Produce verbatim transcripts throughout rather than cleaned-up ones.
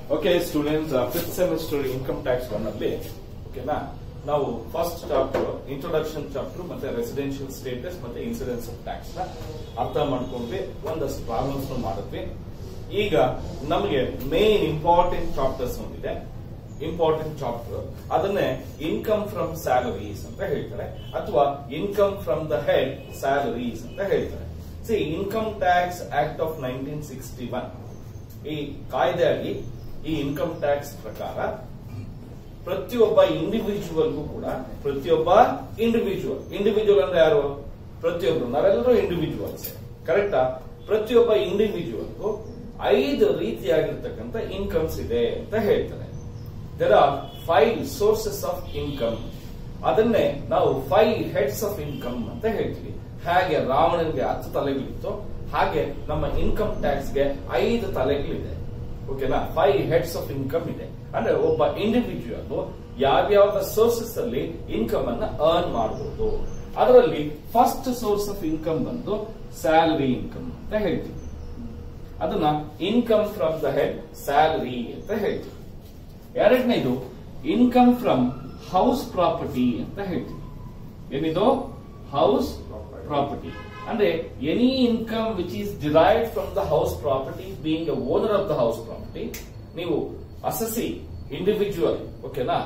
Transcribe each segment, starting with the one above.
Okay students, fifth semester income tax one ಅಲ್ಲಿ ಓಕೆನಾ ನಾವು ಫಸ್ಟ್ ಚಾಪ್ಟರ್ ಇಂಟ್ರೊಡಕ್ಷನ್ ಚಾಪ್ಟರ್ ಮತ್ತೆ ರೆಸಿಡೆನ್ಷಿಯಲ್ ಸ್ಟೇಟಸ್ ಮತ್ತೆ ಇನ್ಸಿಡೆನ್ಸ್ ಆಫ್ ಟ್ಯಾಕ್ಸ್ ನ ಅರ್ಥ ಮಾಡ್ಕೊಂಡ್ವಿ, ಒಂದಷ್ಟು ಪ್ರಾಬ್ಲಮ್ಸ್ ಮಾಡಿದ್ವಿ. ಈಗ ನಮಗೆ ಮೇನ್ ಇಂಪಾರ್ಟೆಂಟ್ ಚಾಪ್ಟರ್ಸ್ ಒಂದಿದೆ, ಇಂಪಾರ್ಟೆಂಟ್ ಚಾಪ್ಟರ್, ಅದನ್ನೇ ಇನ್ಕಮ್ ಫ್ರಮ್ ಸ್ಯಾಲರೀಸ್ ಅಂತ ಹೇಳ್ತಾರೆ ಅಥವಾ income from the head salaries ಅಂತ ಹೇಳ್ತಾರೆ. See, income tax act of nineteen sixty one ಈ ಕಾಯ್ದೆಯಾಗಿ ಈ ಇನ್ಕಮ್ ಟ್ಯಾಕ್ಸ್ ಪ್ರಕಾರ ಪ್ರತಿಯೊಬ್ಬ ಇಂಡಿವಿಜುವಲ್ಗೂ ಕೂಡ ಪ್ರತಿಯೊಬ್ಬ ಇಂಡಿವಿಜುವಲ್ ಇಂಡಿವಿಜುವಲ್ ಅಂದ್ರೆ ಯಾರು? ಪ್ರತಿಯೊಬ್ಬರು, ನಾವೆಲ್ಲರೂ ಇಂಡಿವಿಜುವಲ್ಸ್, ಕರೆಕ್ಟಾ? ಪ್ರತಿಯೊಬ್ಬ ಇಂಡಿವಿಜುವಲ್ಗೂ ಐದು ರೀತಿಯಾಗಿರ್ತಕ್ಕಂಥ ಇನ್ಕಮ್ಸ್ ಇದೆ ಅಂತ ಹೇಳ್ತಾರೆ. There are five sources of income. ಅದನ್ನೇ ನಾವು ಫೈವ್ ಹೆಡ್ಸ್ ಆಫ್ ಇನ್ಕಮ್ ಅಂತ ಹೇಳ್ತೀವಿ. ಹಾಗೆ ರಾವಣನಿಗೆ ಹತ್ತು ತಲೆಗಳಿತ್ತು, ಹಾಗೆ ನಮ್ಮ ಇನ್ಕಮ್ ಟ್ಯಾಕ್ಸ್ಗೆ ಐದು ತಲೆಗಳಿದೆ. ಓಕೆನಾ? ಫೈವ್ ಹೆಡ್ಸ್ ಆಫ್ ಇನ್ಕಮ್ ಇದೆ. ಅಂದ್ರೆ ಒಬ್ಬ ಇಂಡಿವಿಜುವಲ್ ಯಾವ್ಯಾವ ಸೋರ್ಸಸ್ ಅಲ್ಲಿ ಇನ್ಕಮ್ ಅನ್ನ ಅರ್ನ್ ಮಾಡಬಹುದು. ಅದರಲ್ಲಿ ಫಸ್ಟ್ ಸೋರ್ಸ್ ಆಫ್ ಇನ್ಕಮ್ ಬಂದು ಸ್ಯಾಲರಿ ಇನ್ಕಮ್ ಅಂತ ಹೇಳ್ತೀವಿ. ಅದನ್ನ income from the head salary ಅಂತ ಹೇಳ್ತೀವಿ. ಎರಡನೇದು ಇನ್ಕಮ್ ಫ್ರಮ್ ಹೌಸ್ ಪ್ರಾಪರ್ಟಿ ಅಂತ ಹೇಳ್ತೀವಿ. ಏನಿದು? ಹೌಸ್ ಪ್ರಾಪರ್ಟಿ ಅಂದ್ರೆ any income which is derived from the house property, being a owner of the house property. ನೀವು ಅಸಸಿ ಇಂಡಿವಿಜುವಲ್, ಓಕೆನಾ,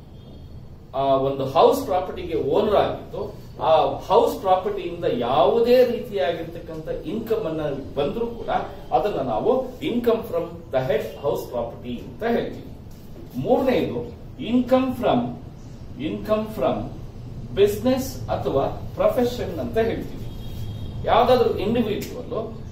ಆ ಒಂದು ಹೌಸ್ ಪ್ರಾಪರ್ಟಿಗೆ ಓನರ್ ಆಗಿದ್ದು ಆ ಹೌಸ್ ಪ್ರಾಪರ್ಟಿಯಿಂದ ಯಾವುದೇ ರೀತಿಯಾಗಿರ್ತಕ್ಕಂಥ ಇನ್ಕಮ್ ಅನ್ನ ಬಂದ್ರೂ ಕೂಡ ಅದನ್ನ ನಾವು income from the head house property ಅಂತ ಹೇಳ್ತೀವಿ. ಮೂರನೇದು income from income from business ಅಥವಾ ಪ್ರೊಫೆಷನ್ ಅಂತ ಹೇಳ್ತೀವಿ. ಯಾವ್ದಾದ್ರು ಇಂಡಿವಿಜುವಲ್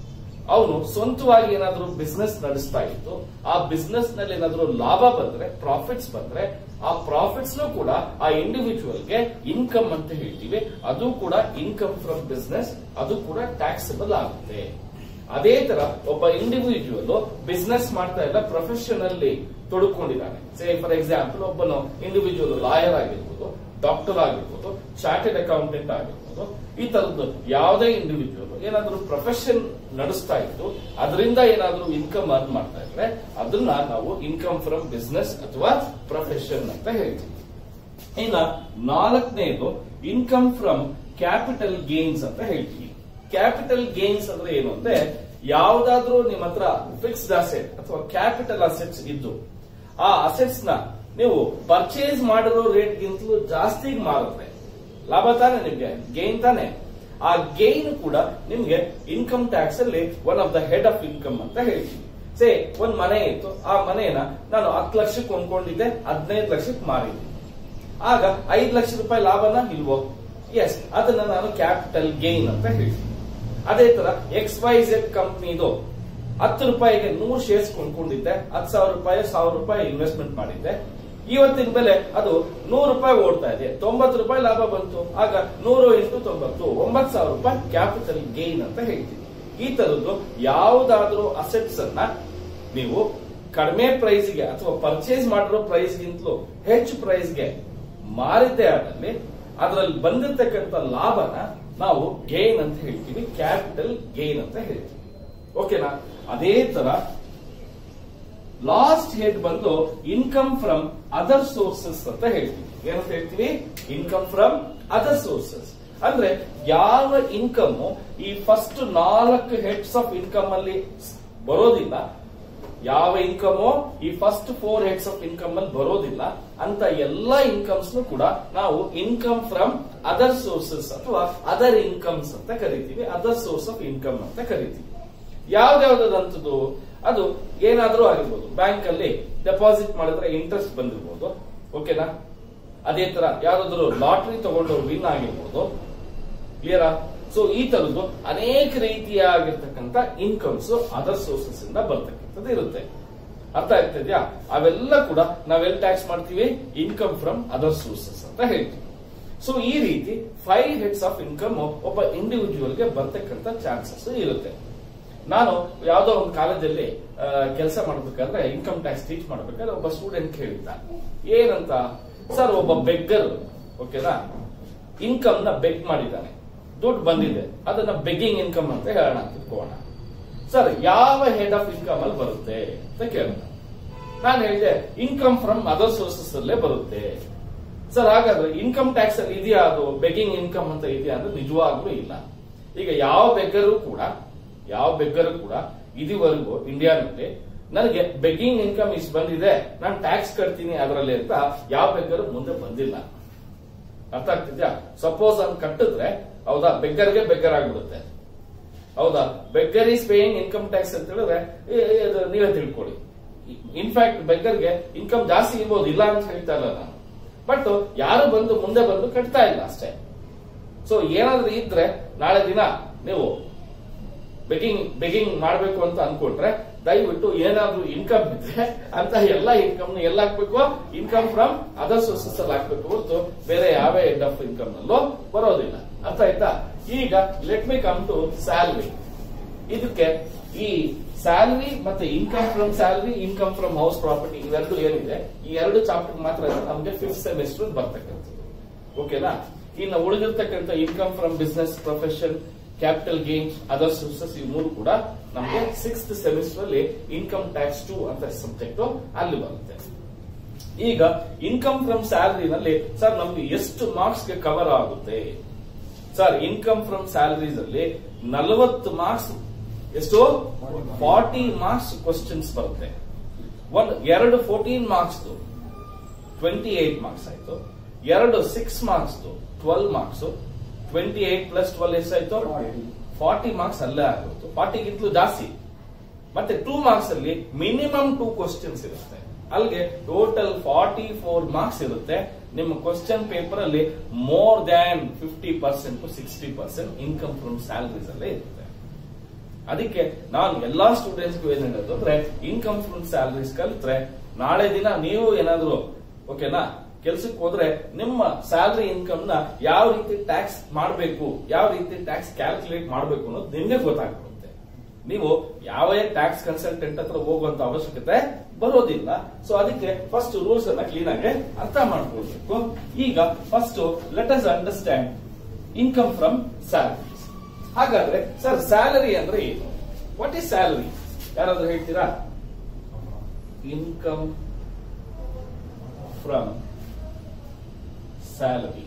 ಅವನು ಸ್ವಂತವಾಗಿ ಏನಾದ್ರೂ ಬಿಸ್ನೆಸ್ ನಡೆಸ್ತಾ ಇತ್ತು, ಆ ಬಿಸ್ನೆಸ್ ನಲ್ಲಿ ಏನಾದ್ರೂ ಲಾಭ ಬಂದ್ರೆ, ಪ್ರಾಫಿಟ್ಸ್ ಬಂದ್ರೆ, ಆ ಪ್ರಾಫಿಟ್ಸ್ ಕೂಡ ಆ ಇಂಡಿವಿಜುವಲ್ಗೆ ಇನ್ಕಮ್ ಅಂತ ಹೇಳ್ತೀವಿ. ಅದು ಕೂಡ ಇನ್ಕಮ್ ಫ್ರಮ್ ಬಿಸ್ನೆಸ್, ಅದು ಕೂಡ ಟ್ಯಾಕ್ಸಬಲ್ ಆಗುತ್ತೆ. ಅದೇ ತರ ಒಬ್ಬ ಇಂಡಿವಿಜುವಲ್ ಬಿಸ್ನೆಸ್ ಮಾಡ್ತಾ ಇಲ್ಲ, ಪ್ರೊಫೆಷನ್ ಅಲ್ಲಿ ತೊಡಕೊಂಡಿದ್ದಾನೆ. ಸೇ ಫಾರ್ ಎಕ್ಸಾಂಪಲ್ ಒಬ್ಬನು ಇಂಡಿವಿಜುವಲ್ ಲಾಯರ್ ಆಗಿರ್ಬೋದು, ಡಾಕ್ಟರ್ ಆಗಿರ್ಬೋದು, ಚಾರ್ಟೆಡ್ ಅಕೌಂಟೆಂಟ್ ಆಗಿರ್ಬೋದು, ಈ ತರದ್ದು ಯಾವುದೇ ಇಂಡಿವಿಜುವಲ್ ಏನಾದ್ರೂ ಪ್ರೊಫೆಷನ್ ನಡೆಸ್ತಾ ಇತ್ತು, ಅದರಿಂದ ಏನಾದ್ರೂ ಇನ್ಕಮ್ ಅರ್ನ್ ಮಾಡ್ತಾ ಇದ್ರೆ ಅದನ್ನ ನಾವು ಇನ್ಕಮ್ ಫ್ರಮ್ ಬಿಸ್ನೆಸ್ ಅಥವಾ ಪ್ರೊಫೆಷನ್ ಅಂತ ಹೇಳ್ತೀವಿ. ಇನ್ನ ನಾಲ್ಕನೇದು ಇನ್ಕಮ್ ಫ್ರಮ್ ಕ್ಯಾಪಿಟಲ್ ಗೇನ್ಸ್ ಅಂತ ಹೇಳ್ತೀವಿ. ಕ್ಯಾಪಿಟಲ್ ಗೇನ್ಸ್ ಅಂದ್ರೆ ಏನು ಅಂದ್ರೆ ಯಾವ್ದಾದ್ರೂ ನಿಮ್ಮ ಹತ್ರ ಫಿಕ್ಸ್ಡ್ ಅಸೆಟ್ ಅಥವಾ ಕ್ಯಾಪಿಟಲ್ ಅಸೆಟ್ಸ್ ಇದ್ದು ಆ ಅಸೆಟ್ಸ್ ನ ನೀವು ಪರ್ಚೇಸ್ ಮಾಡಿರೋ ರೇಟ್ ಗಿಂತಲೂ ಜಾಸ್ತಿ ಮಾರಿದ್ರೆ ಲಾಭ ತಾನೆ, ನಿಮ್ಗೆ ಗೇನ್ ತಾನೆ. ಆ ಗೇನ್ ಕೂಡ ನಿಮ್ಗೆ ಇನ್ಕಮ್ ಟ್ಯಾಕ್ಸ್ ಅಲ್ಲಿ one of the head of income ಅಂತ ಹೇಳ್ತೀವಿ. ಸೇ ಒಂದ್ ಮನೆ ಇತ್ತು, ಆ ಮನೆಯನ್ನ ನಾನು ಹತ್ತು ಲಕ್ಷಕ್ಕೆ ಕೊಂಡ್ಕೊಂಡಿದ್ದೆ, ಹದಿನೈದು ಲಕ್ಷಕ್ಕೆ ಮಾರಿದ್ದೆ, ಆಗ ಐದು ಲಕ್ಷ ರೂಪಾಯಿ ಲಾಭನ ಇಲ್ವೋ? ಎಸ್, ಅದನ್ನ ನಾನು ಕ್ಯಾಪಿಟಲ್ ಗೇನ್ ಅಂತ ಹೇಳ್ತೀನಿ. ಅದೇ ತರ ಎಕ್ಸ್ ವೈ ಝೆಡ್ ಕಂಪ್ನಿದು ಹತ್ತು ರೂಪಾಯಿಗೆ ನೂರು ಶೇರ್ಸ್ ಕೊಂಡ್ಕೊಂಡಿದ್ದೆ, ಹತ್ತು ಸಾವಿರ ರೂಪಾಯಿ ಸಾವಿರ ರೂಪಾಯಿ ಇನ್ವೆಸ್ಟ್ಮೆಂಟ್ ಮಾಡಿದ್ದೆ, ಇವತ್ತಿನ ಬೆಲೆ ಅದು ನೂರು ರೂಪಾಯಿ ಓಡ್ತಾ ಇದೆ, ತೊಂಬತ್ತು ರೂಪಾಯಿ ಲಾಭ ಬಂತು, ಆಗ ನೂರು ಇಂಟು ತೊಂಬತ್ತು ಒಂಬತ್ತು ಸಾವಿರ ರೂಪಾಯಿ ಕ್ಯಾಪಿಟಲ್ ಗೇನ್ ಅಂತ ಹೇಳ್ತೀವಿ. ಈ ತರದ್ದು ಯಾವುದಾದ್ರೂ ಅಸೆಟ್ಸ್ ಅನ್ನ ನೀವು ಕಡಿಮೆ ಪ್ರೈಸ್ಗೆ ಅಥವಾ ಪರ್ಚೇಸ್ ಮಾಡಿರೋ ಪ್ರೈಸ್ ಗಿಂತಲೂ ಹೆಚ್ಚು ಪ್ರೈಸ್ಗೆ ಮಾರಿದ್ದೇ ಆದಲ್ಲಿ ಅದರಲ್ಲಿ ಬಂದಿರತಕ್ಕಂಥ ಲಾಭನ ನಾವು ಗೇನ್ ಅಂತ ಹೇಳ್ತೀವಿ, ಕ್ಯಾಪಿಟಲ್ ಗೇನ್ ಅಂತ ಹೇಳ್ತೀವಿ. ಓಕೆನಾ? ಅದೇ ತರ ಲಾಸ್ಟ್ ಹೆಡ್ ಬಂದು ಇನ್ಕಮ್ ಫ್ರಮ್ ಅದರ್ ಸೋರ್ಸಸ್ ಅಂತ ಹೇಳ್ತೀವಿ. ಏನಂತ ಹೇಳ್ತೀವಿ? ಇನ್ಕಮ್ ಫ್ರಮ್ ಅದರ್ ಸೋರ್ಸಸ್ ಅಂದ್ರೆ ಯಾವ ಇನ್ಕಮ್ ಈ ಫಸ್ಟ್ ನಾಲ್ಕು ಹೆಡ್ಸ್ ಆಫ್ ಇನ್ಕಮ್ ಅಲ್ಲಿ ಬರೋದಿಲ್ಲ, ಯಾವ ಇನ್ಕಮ್ ಈ first four heads of income ಅಲ್ಲಿ ಬರೋದಿಲ್ಲ ಅಂತ ಎಲ್ಲಾ ಇನ್ಕಮ್ಸ್ ಕೂಡ ನಾವು ಇನ್ಕಮ್ ಫ್ರಮ್ ಅದರ್ ಸೋರ್ಸಸ್ ಅಥವಾ ಅದರ್ ಇನ್ಕಮ್ಸ್ ಅಂತ ಕರಿತೀವಿ, ಅದರ್ ಸೋರ್ಸ್ ಆಫ್ ಇನ್ಕಮ್ ಅಂತ ಕರಿತೀವಿ. ಯಾವ್ದಾವ್ದಂತದ್ದು ಅದು ಏನಾದ್ರೂ ಆಗಿರ್ಬೋದು. ಬ್ಯಾಂಕ್ ಅಲ್ಲಿ ಡೆಪಾಸಿಟ್ ಮಾಡಿದ್ರೆ ಇಂಟ್ರೆಸ್ಟ್ ಬಂದಿರ್ಬೋದು, ಓಕೆನಾ? ಅದೇ ತರ ಯಾವ್ದಾದ್ರು ಲಾಟ್ರಿ ತಗೊಂಡು ವಿನ್ ಆಗಿರ್ಬೋದು, ಕ್ಲಿಯರಾ? ಸೊ ಈ ತರದ್ದು ಅನೇಕ ರೀತಿಯಾಗಿರ್ತಕ್ಕಂಥ ಇನ್ಕಮ್ಸ್ ಅದರ್ ಸೋರ್ಸಸ್ ಇಂದ ಬರ್ತಕ್ಕಂಥದ್ದು ಇರುತ್ತೆ. ಅರ್ಥ ಆಗ್ತಿದ್ಯಾ? ಅವೆಲ್ಲ ಕೂಡ ನಾವೆಲ್ಲಿ ಟ್ಯಾಕ್ಸ್ ಮಾಡ್ತೀವಿ? ಇನ್ಕಮ್ ಫ್ರಮ್ ಅದರ್ ಸೋರ್ಸಸ್ ಅಂತ ಹೇಳ್ತೀವಿ. ಸೊ ಈ ರೀತಿ ಫೈವ್ ಹೆಡ್ಸ್ ಆಫ್ ಇನ್ಕಮ್ ಒಬ್ಬ ಇಂಡಿವಿಜುವಲ್ಗೆ ಬರ್ತಕ್ಕಂಥ ಚಾನ್ಸಸ್ ಇರುತ್ತೆ. ನಾನು ಯಾವ್ದೋ ಒಂದು ಕಾಲೇಜಲ್ಲಿ ಕೆಲಸ ಮಾಡ್ಬೇಕಾದ್ರೆ ಇನ್ಕಮ್ ಟ್ಯಾಕ್ಸ್ ಟೀಚ್ ಮಾಡ್ಬೇಕಾದ್ರೆ ಒಬ್ಬ ಸ್ಟೂಡೆಂಟ್ ಕೇಳಿದ್ದ, ಏನಂತ ಸರ್, ಒಬ್ಬ ಬೆಗ್ಗರ್, ಓಕೆನಾ, ಇನ್ಕಮ್ ನ ಬೆಗ್ ಮಾಡಿದ್ದಾನೆ, ದುಡ್ಡು ಬಂದಿದೆ, ಅದನ್ನ ಬೆಗ್ಗಿಂಗ್ ಇನ್ಕಮ್ ಅಂತ ಹೇಳೋಣ ಅಂತ ತಿಳ್ಕೋಣ. ಸರ್, ಯಾವ ಹೆಡ್ ಆಫ್ ಇನ್ಕಮ್ ಅಲ್ಲಿ ಬರುತ್ತೆ ಅಂತ ಕೇಳಿದ. ನಾನು ಹೇಳಿದೆ ಇನ್ಕಮ್ ಫ್ರಮ್ ಅದರ್ ಸೋರ್ಸಸ್ ಅಲ್ಲೇ ಬರುತ್ತೆ. ಸರ್ ಹಾಗಾದ್ರೆ ಇನ್ಕಮ್ ಟ್ಯಾಕ್ಸ್ ಅಲ್ಲಿ ಇದೆಯಾ ಅದು ಬೆಗ್ಗಿಂಗ್ ಇನ್ಕಮ್ ಅಂತ ಇದೆಯಾ ಅಂದ್ರೆ ನಿಜವಾಗ್ಲೂ ಇಲ್ಲ. ಈಗ ಯಾವ ಬೆಗ್ಗರು ಕೂಡ ಯಾವ ಬೆಗ್ಗರು ಕೂಡ ಇದುವರೆಗೂ ಇಂಡಿಯಾನಲ್ಲಿ ನನಗೆ ಬೆಗ್ಗಿಂಗ್ ಇನ್ಕಮ್ ಇಷ್ಟು ಬಂದಿದೆ ನಾನು ಟ್ಯಾಕ್ಸ್ ಕಟ್ತೀನಿ ಅದರಲ್ಲಿ ಅಂತ ಯಾವ ಬೆಗ್ಗರು ಮುಂದೆ ಬಂದಿಲ್ಲ. ಅರ್ಥ ಆಗ್ತಿದ್ಯಾ? ಸಪೋಸ್ ಅನ್ ಕಟ್ಟಿದ್ರೆ ಹೌದಾ ಬೆಗ್ಗರ್ಗೆ ಬೆಗ್ಗರ್ ಆಗ್ಬಿಡುತ್ತೆ. ಹೌದಾ beggar is paying income tax ಅಂತ ಹೇಳಿದ್ರೆ ನೀವೇ ತಿಳ್ಕೊಳ್ಳಿ. ಇನ್ಫ್ಯಾಕ್ಟ್ ಬೆಗ್ಗರ್ಗೆ ಇನ್ಕಮ್ ಜಾಸ್ತಿ ಇರ್ಬೋದು, ಇಲ್ಲ ಅಂತ ಹೇಳ್ತಾ ಇಲ್ಲ ನಾನು. ಬಟ್ ಯಾರು ಬಂದು ಮುಂದೆ ಬಂದು ಕಟ್ತಾ ಇಲ್ಲ ಅಷ್ಟೇ. ಸೊ ಏನಾದ್ರೂ ಇದ್ರೆ ನಾಳೆ ದಿನ ನೀವು ಬೆಗಿಂಗ್ ಬೆಗಿಂಗ್ ಮಾಡ್ಬೇಕು ಅಂತ ಅನ್ಕೊಂಡ್ರೆ ದಯವಿಟ್ಟು ಏನಾದ್ರೂ ಇನ್ಕಮ್ ಇದ್ರೆ ಅಂತ ಎಲ್ಲ ಇನ್ಕಮ್ ಎಲ್ಲ ಹಾಕ್ಬೇಕು, ಇನ್ಕಮ್ ಫ್ರಮ್ ಅದರ್ ಸೋರ್ಸಸ್ ಅಲ್ಲಿ ಹಾಕ್ಬೇಕು ಹೊರತು ಬೇರೆ ಯಾವ ಎಂಡ್ ಆಫ್ ಇನ್ಕಮ್ ನಲ್ಲೂ ಬರೋದಿಲ್ಲ. ಅರ್ಥ ಆಯ್ತಾ? ಈಗ let me come to salary. ಇದಕ್ಕೆ ಈ ಸ್ಯಾಲರಿ ಮತ್ತೆ income from salary, income from house property ಇವೆರಡು ಏನಿದೆ ಈ ಎರಡು ಚಾಪ್ಟರ್ ಮಾತ್ರ ನಮಗೆ ಫಿಫ್ತ್ ಸೆಮಿಸ್ಟರ್ ಬರ್ತಕ್ಕಂಥದ್ದು. ಓಕೆನಾ? ಇನ್ನು ಉಳಿದಿರ್ತಕ್ಕಂಥ income from business, profession, capital gains, other sources ಈ ಮೂರು ಕೂಡ ನಮಗೆ ಸಿಕ್ಸ್ತ್ ಸೆಮಿಸ್ಟರ್ ಅಲ್ಲಿ ಇನ್ಕಮ್ ಟ್ಯಾಕ್ಸ್ ಟು ಅಂತ ಸಬ್ಜೆಕ್ಟ್ ಅಲ್ಲಿ ಬರುತ್ತೆ. ಈಗ ಇನ್ಕಮ್ ಫ್ರಮ್ ಸ್ಯಾಲರಿನಲ್ಲಿ ಸರ್ ನಮ್ಗೆ ಎಷ್ಟು ಮಾರ್ಕ್ಸ್ ಗೆ ಕವರ್ ಆಗುತ್ತೆ? ಸರ್ ಇನ್ಕಮ್ ಫ್ರಮ್ ಸ್ಯಾಲರೀಸ್ ಅಲ್ಲಿ ನಲವತ್ತು ಮಾರ್ಕ್ಸ್, ಎಷ್ಟು ಫಾರ್ಟಿ ಮಾರ್ಕ್ಸ್ ಕ್ವಶನ್ಸ್ ಬರುತ್ತೆ. ಒಂದು ಎರಡು fourteen marks twenty eight marks ಆಯ್ತು, ಎರಡು six marks twelve marks, twenty eight plus twelve ಎಷ್ಟಾಯ್ತು ಫಾರ್ಟಿ ಮಾರ್ಕ್ಸ್ ಅಲ್ಲೇ ಆಗುತ್ತೆ. ಫಾರ್ಟಿಗಿಂತಲೂ ಜಾಸ್ತಿ. ಮತ್ತೆ ಟೂ ಮಾರ್ಕ್ಸ್ ಅಲ್ಲಿ ಮಿನಿಮಮ್ ಟೂ ಕ್ವಶನ್ಸ್ ಇರುತ್ತೆ. ಅಲ್ಲಿಗೆ ಟೋಟಲ್ ಫಾರ್ಟಿ ಫೋರ್ ಮಾರ್ಕ್ಸ್ ಇರುತ್ತೆ. ನಿಮ್ಮ ಕ್ವಶನ್ ಪೇಪರ್ ಅಲ್ಲಿ more than fifty percent to sixty percent income from salaries ಅಲ್ಲೇ ಇರುತ್ತೆ. ಅದಕ್ಕೆ ನಾನು ಎಲ್ಲಾ ಸ್ಟೂಡೆಂಟ್ಸ್ಗೂ ಏನ್ ಹೇಳೋದು ಅಂದ್ರೆ ಇನ್ಕಮ್ ಫ್ರಮ್ ಸ್ಯಾಲರೀಸ್ ಕಲಿತ್ರೆ ನಾಳೆ ದಿನ ನೀವು ಏನಾದ್ರು ಓಕೆನಾ ಕೆಲ್ಸಕ್ಕೆ ಹೋದ್ರೆ ನಿಮ್ಮ ಸ್ಯಾಲರಿ ಇನ್ಕಮ್ ನ ಯಾವ ರೀತಿ ಟ್ಯಾಕ್ಸ್ ಮಾಡಬೇಕು, ಯಾವ ರೀತಿ ಟ್ಯಾಕ್ಸ್ ಕ್ಯಾಲ್ಕುಲೇಟ್ ಮಾಡಬೇಕು ಅನ್ನೋದು ನಿಮ್ಗೆ ಗೊತ್ತಾಗ್ಬಿಡುತ್ತೆ. ನೀವು ಯಾವ ಟ್ಯಾಕ್ಸ್ ಕನ್ಸಲ್ಟೆಂಟ್ ಹತ್ರ ಹೋಗುವಂತ ಅವಶ್ಯಕತೆ ಬರೋದಿಲ್ಲ. ಸೊ ಅದಕ್ಕೆ ಫಸ್ಟ್ ರೂಲ್ಸ್ ಅನ್ನ ಕ್ಲೀನ್ ಆಗಿ ಅರ್ಥ ಮಾಡ್ಕೊಳ್ಬೇಕು. ಈಗ first let us understand income from salaries. ಹಾಗಾದ್ರೆ ಸರ್ ಸ್ಯಾಲರಿ ಅಂದ್ರೆ ಏನು? What is salary? ಯಾರಾದ್ರೂ ಹೇಳ್ತೀರಾ? Income from salary.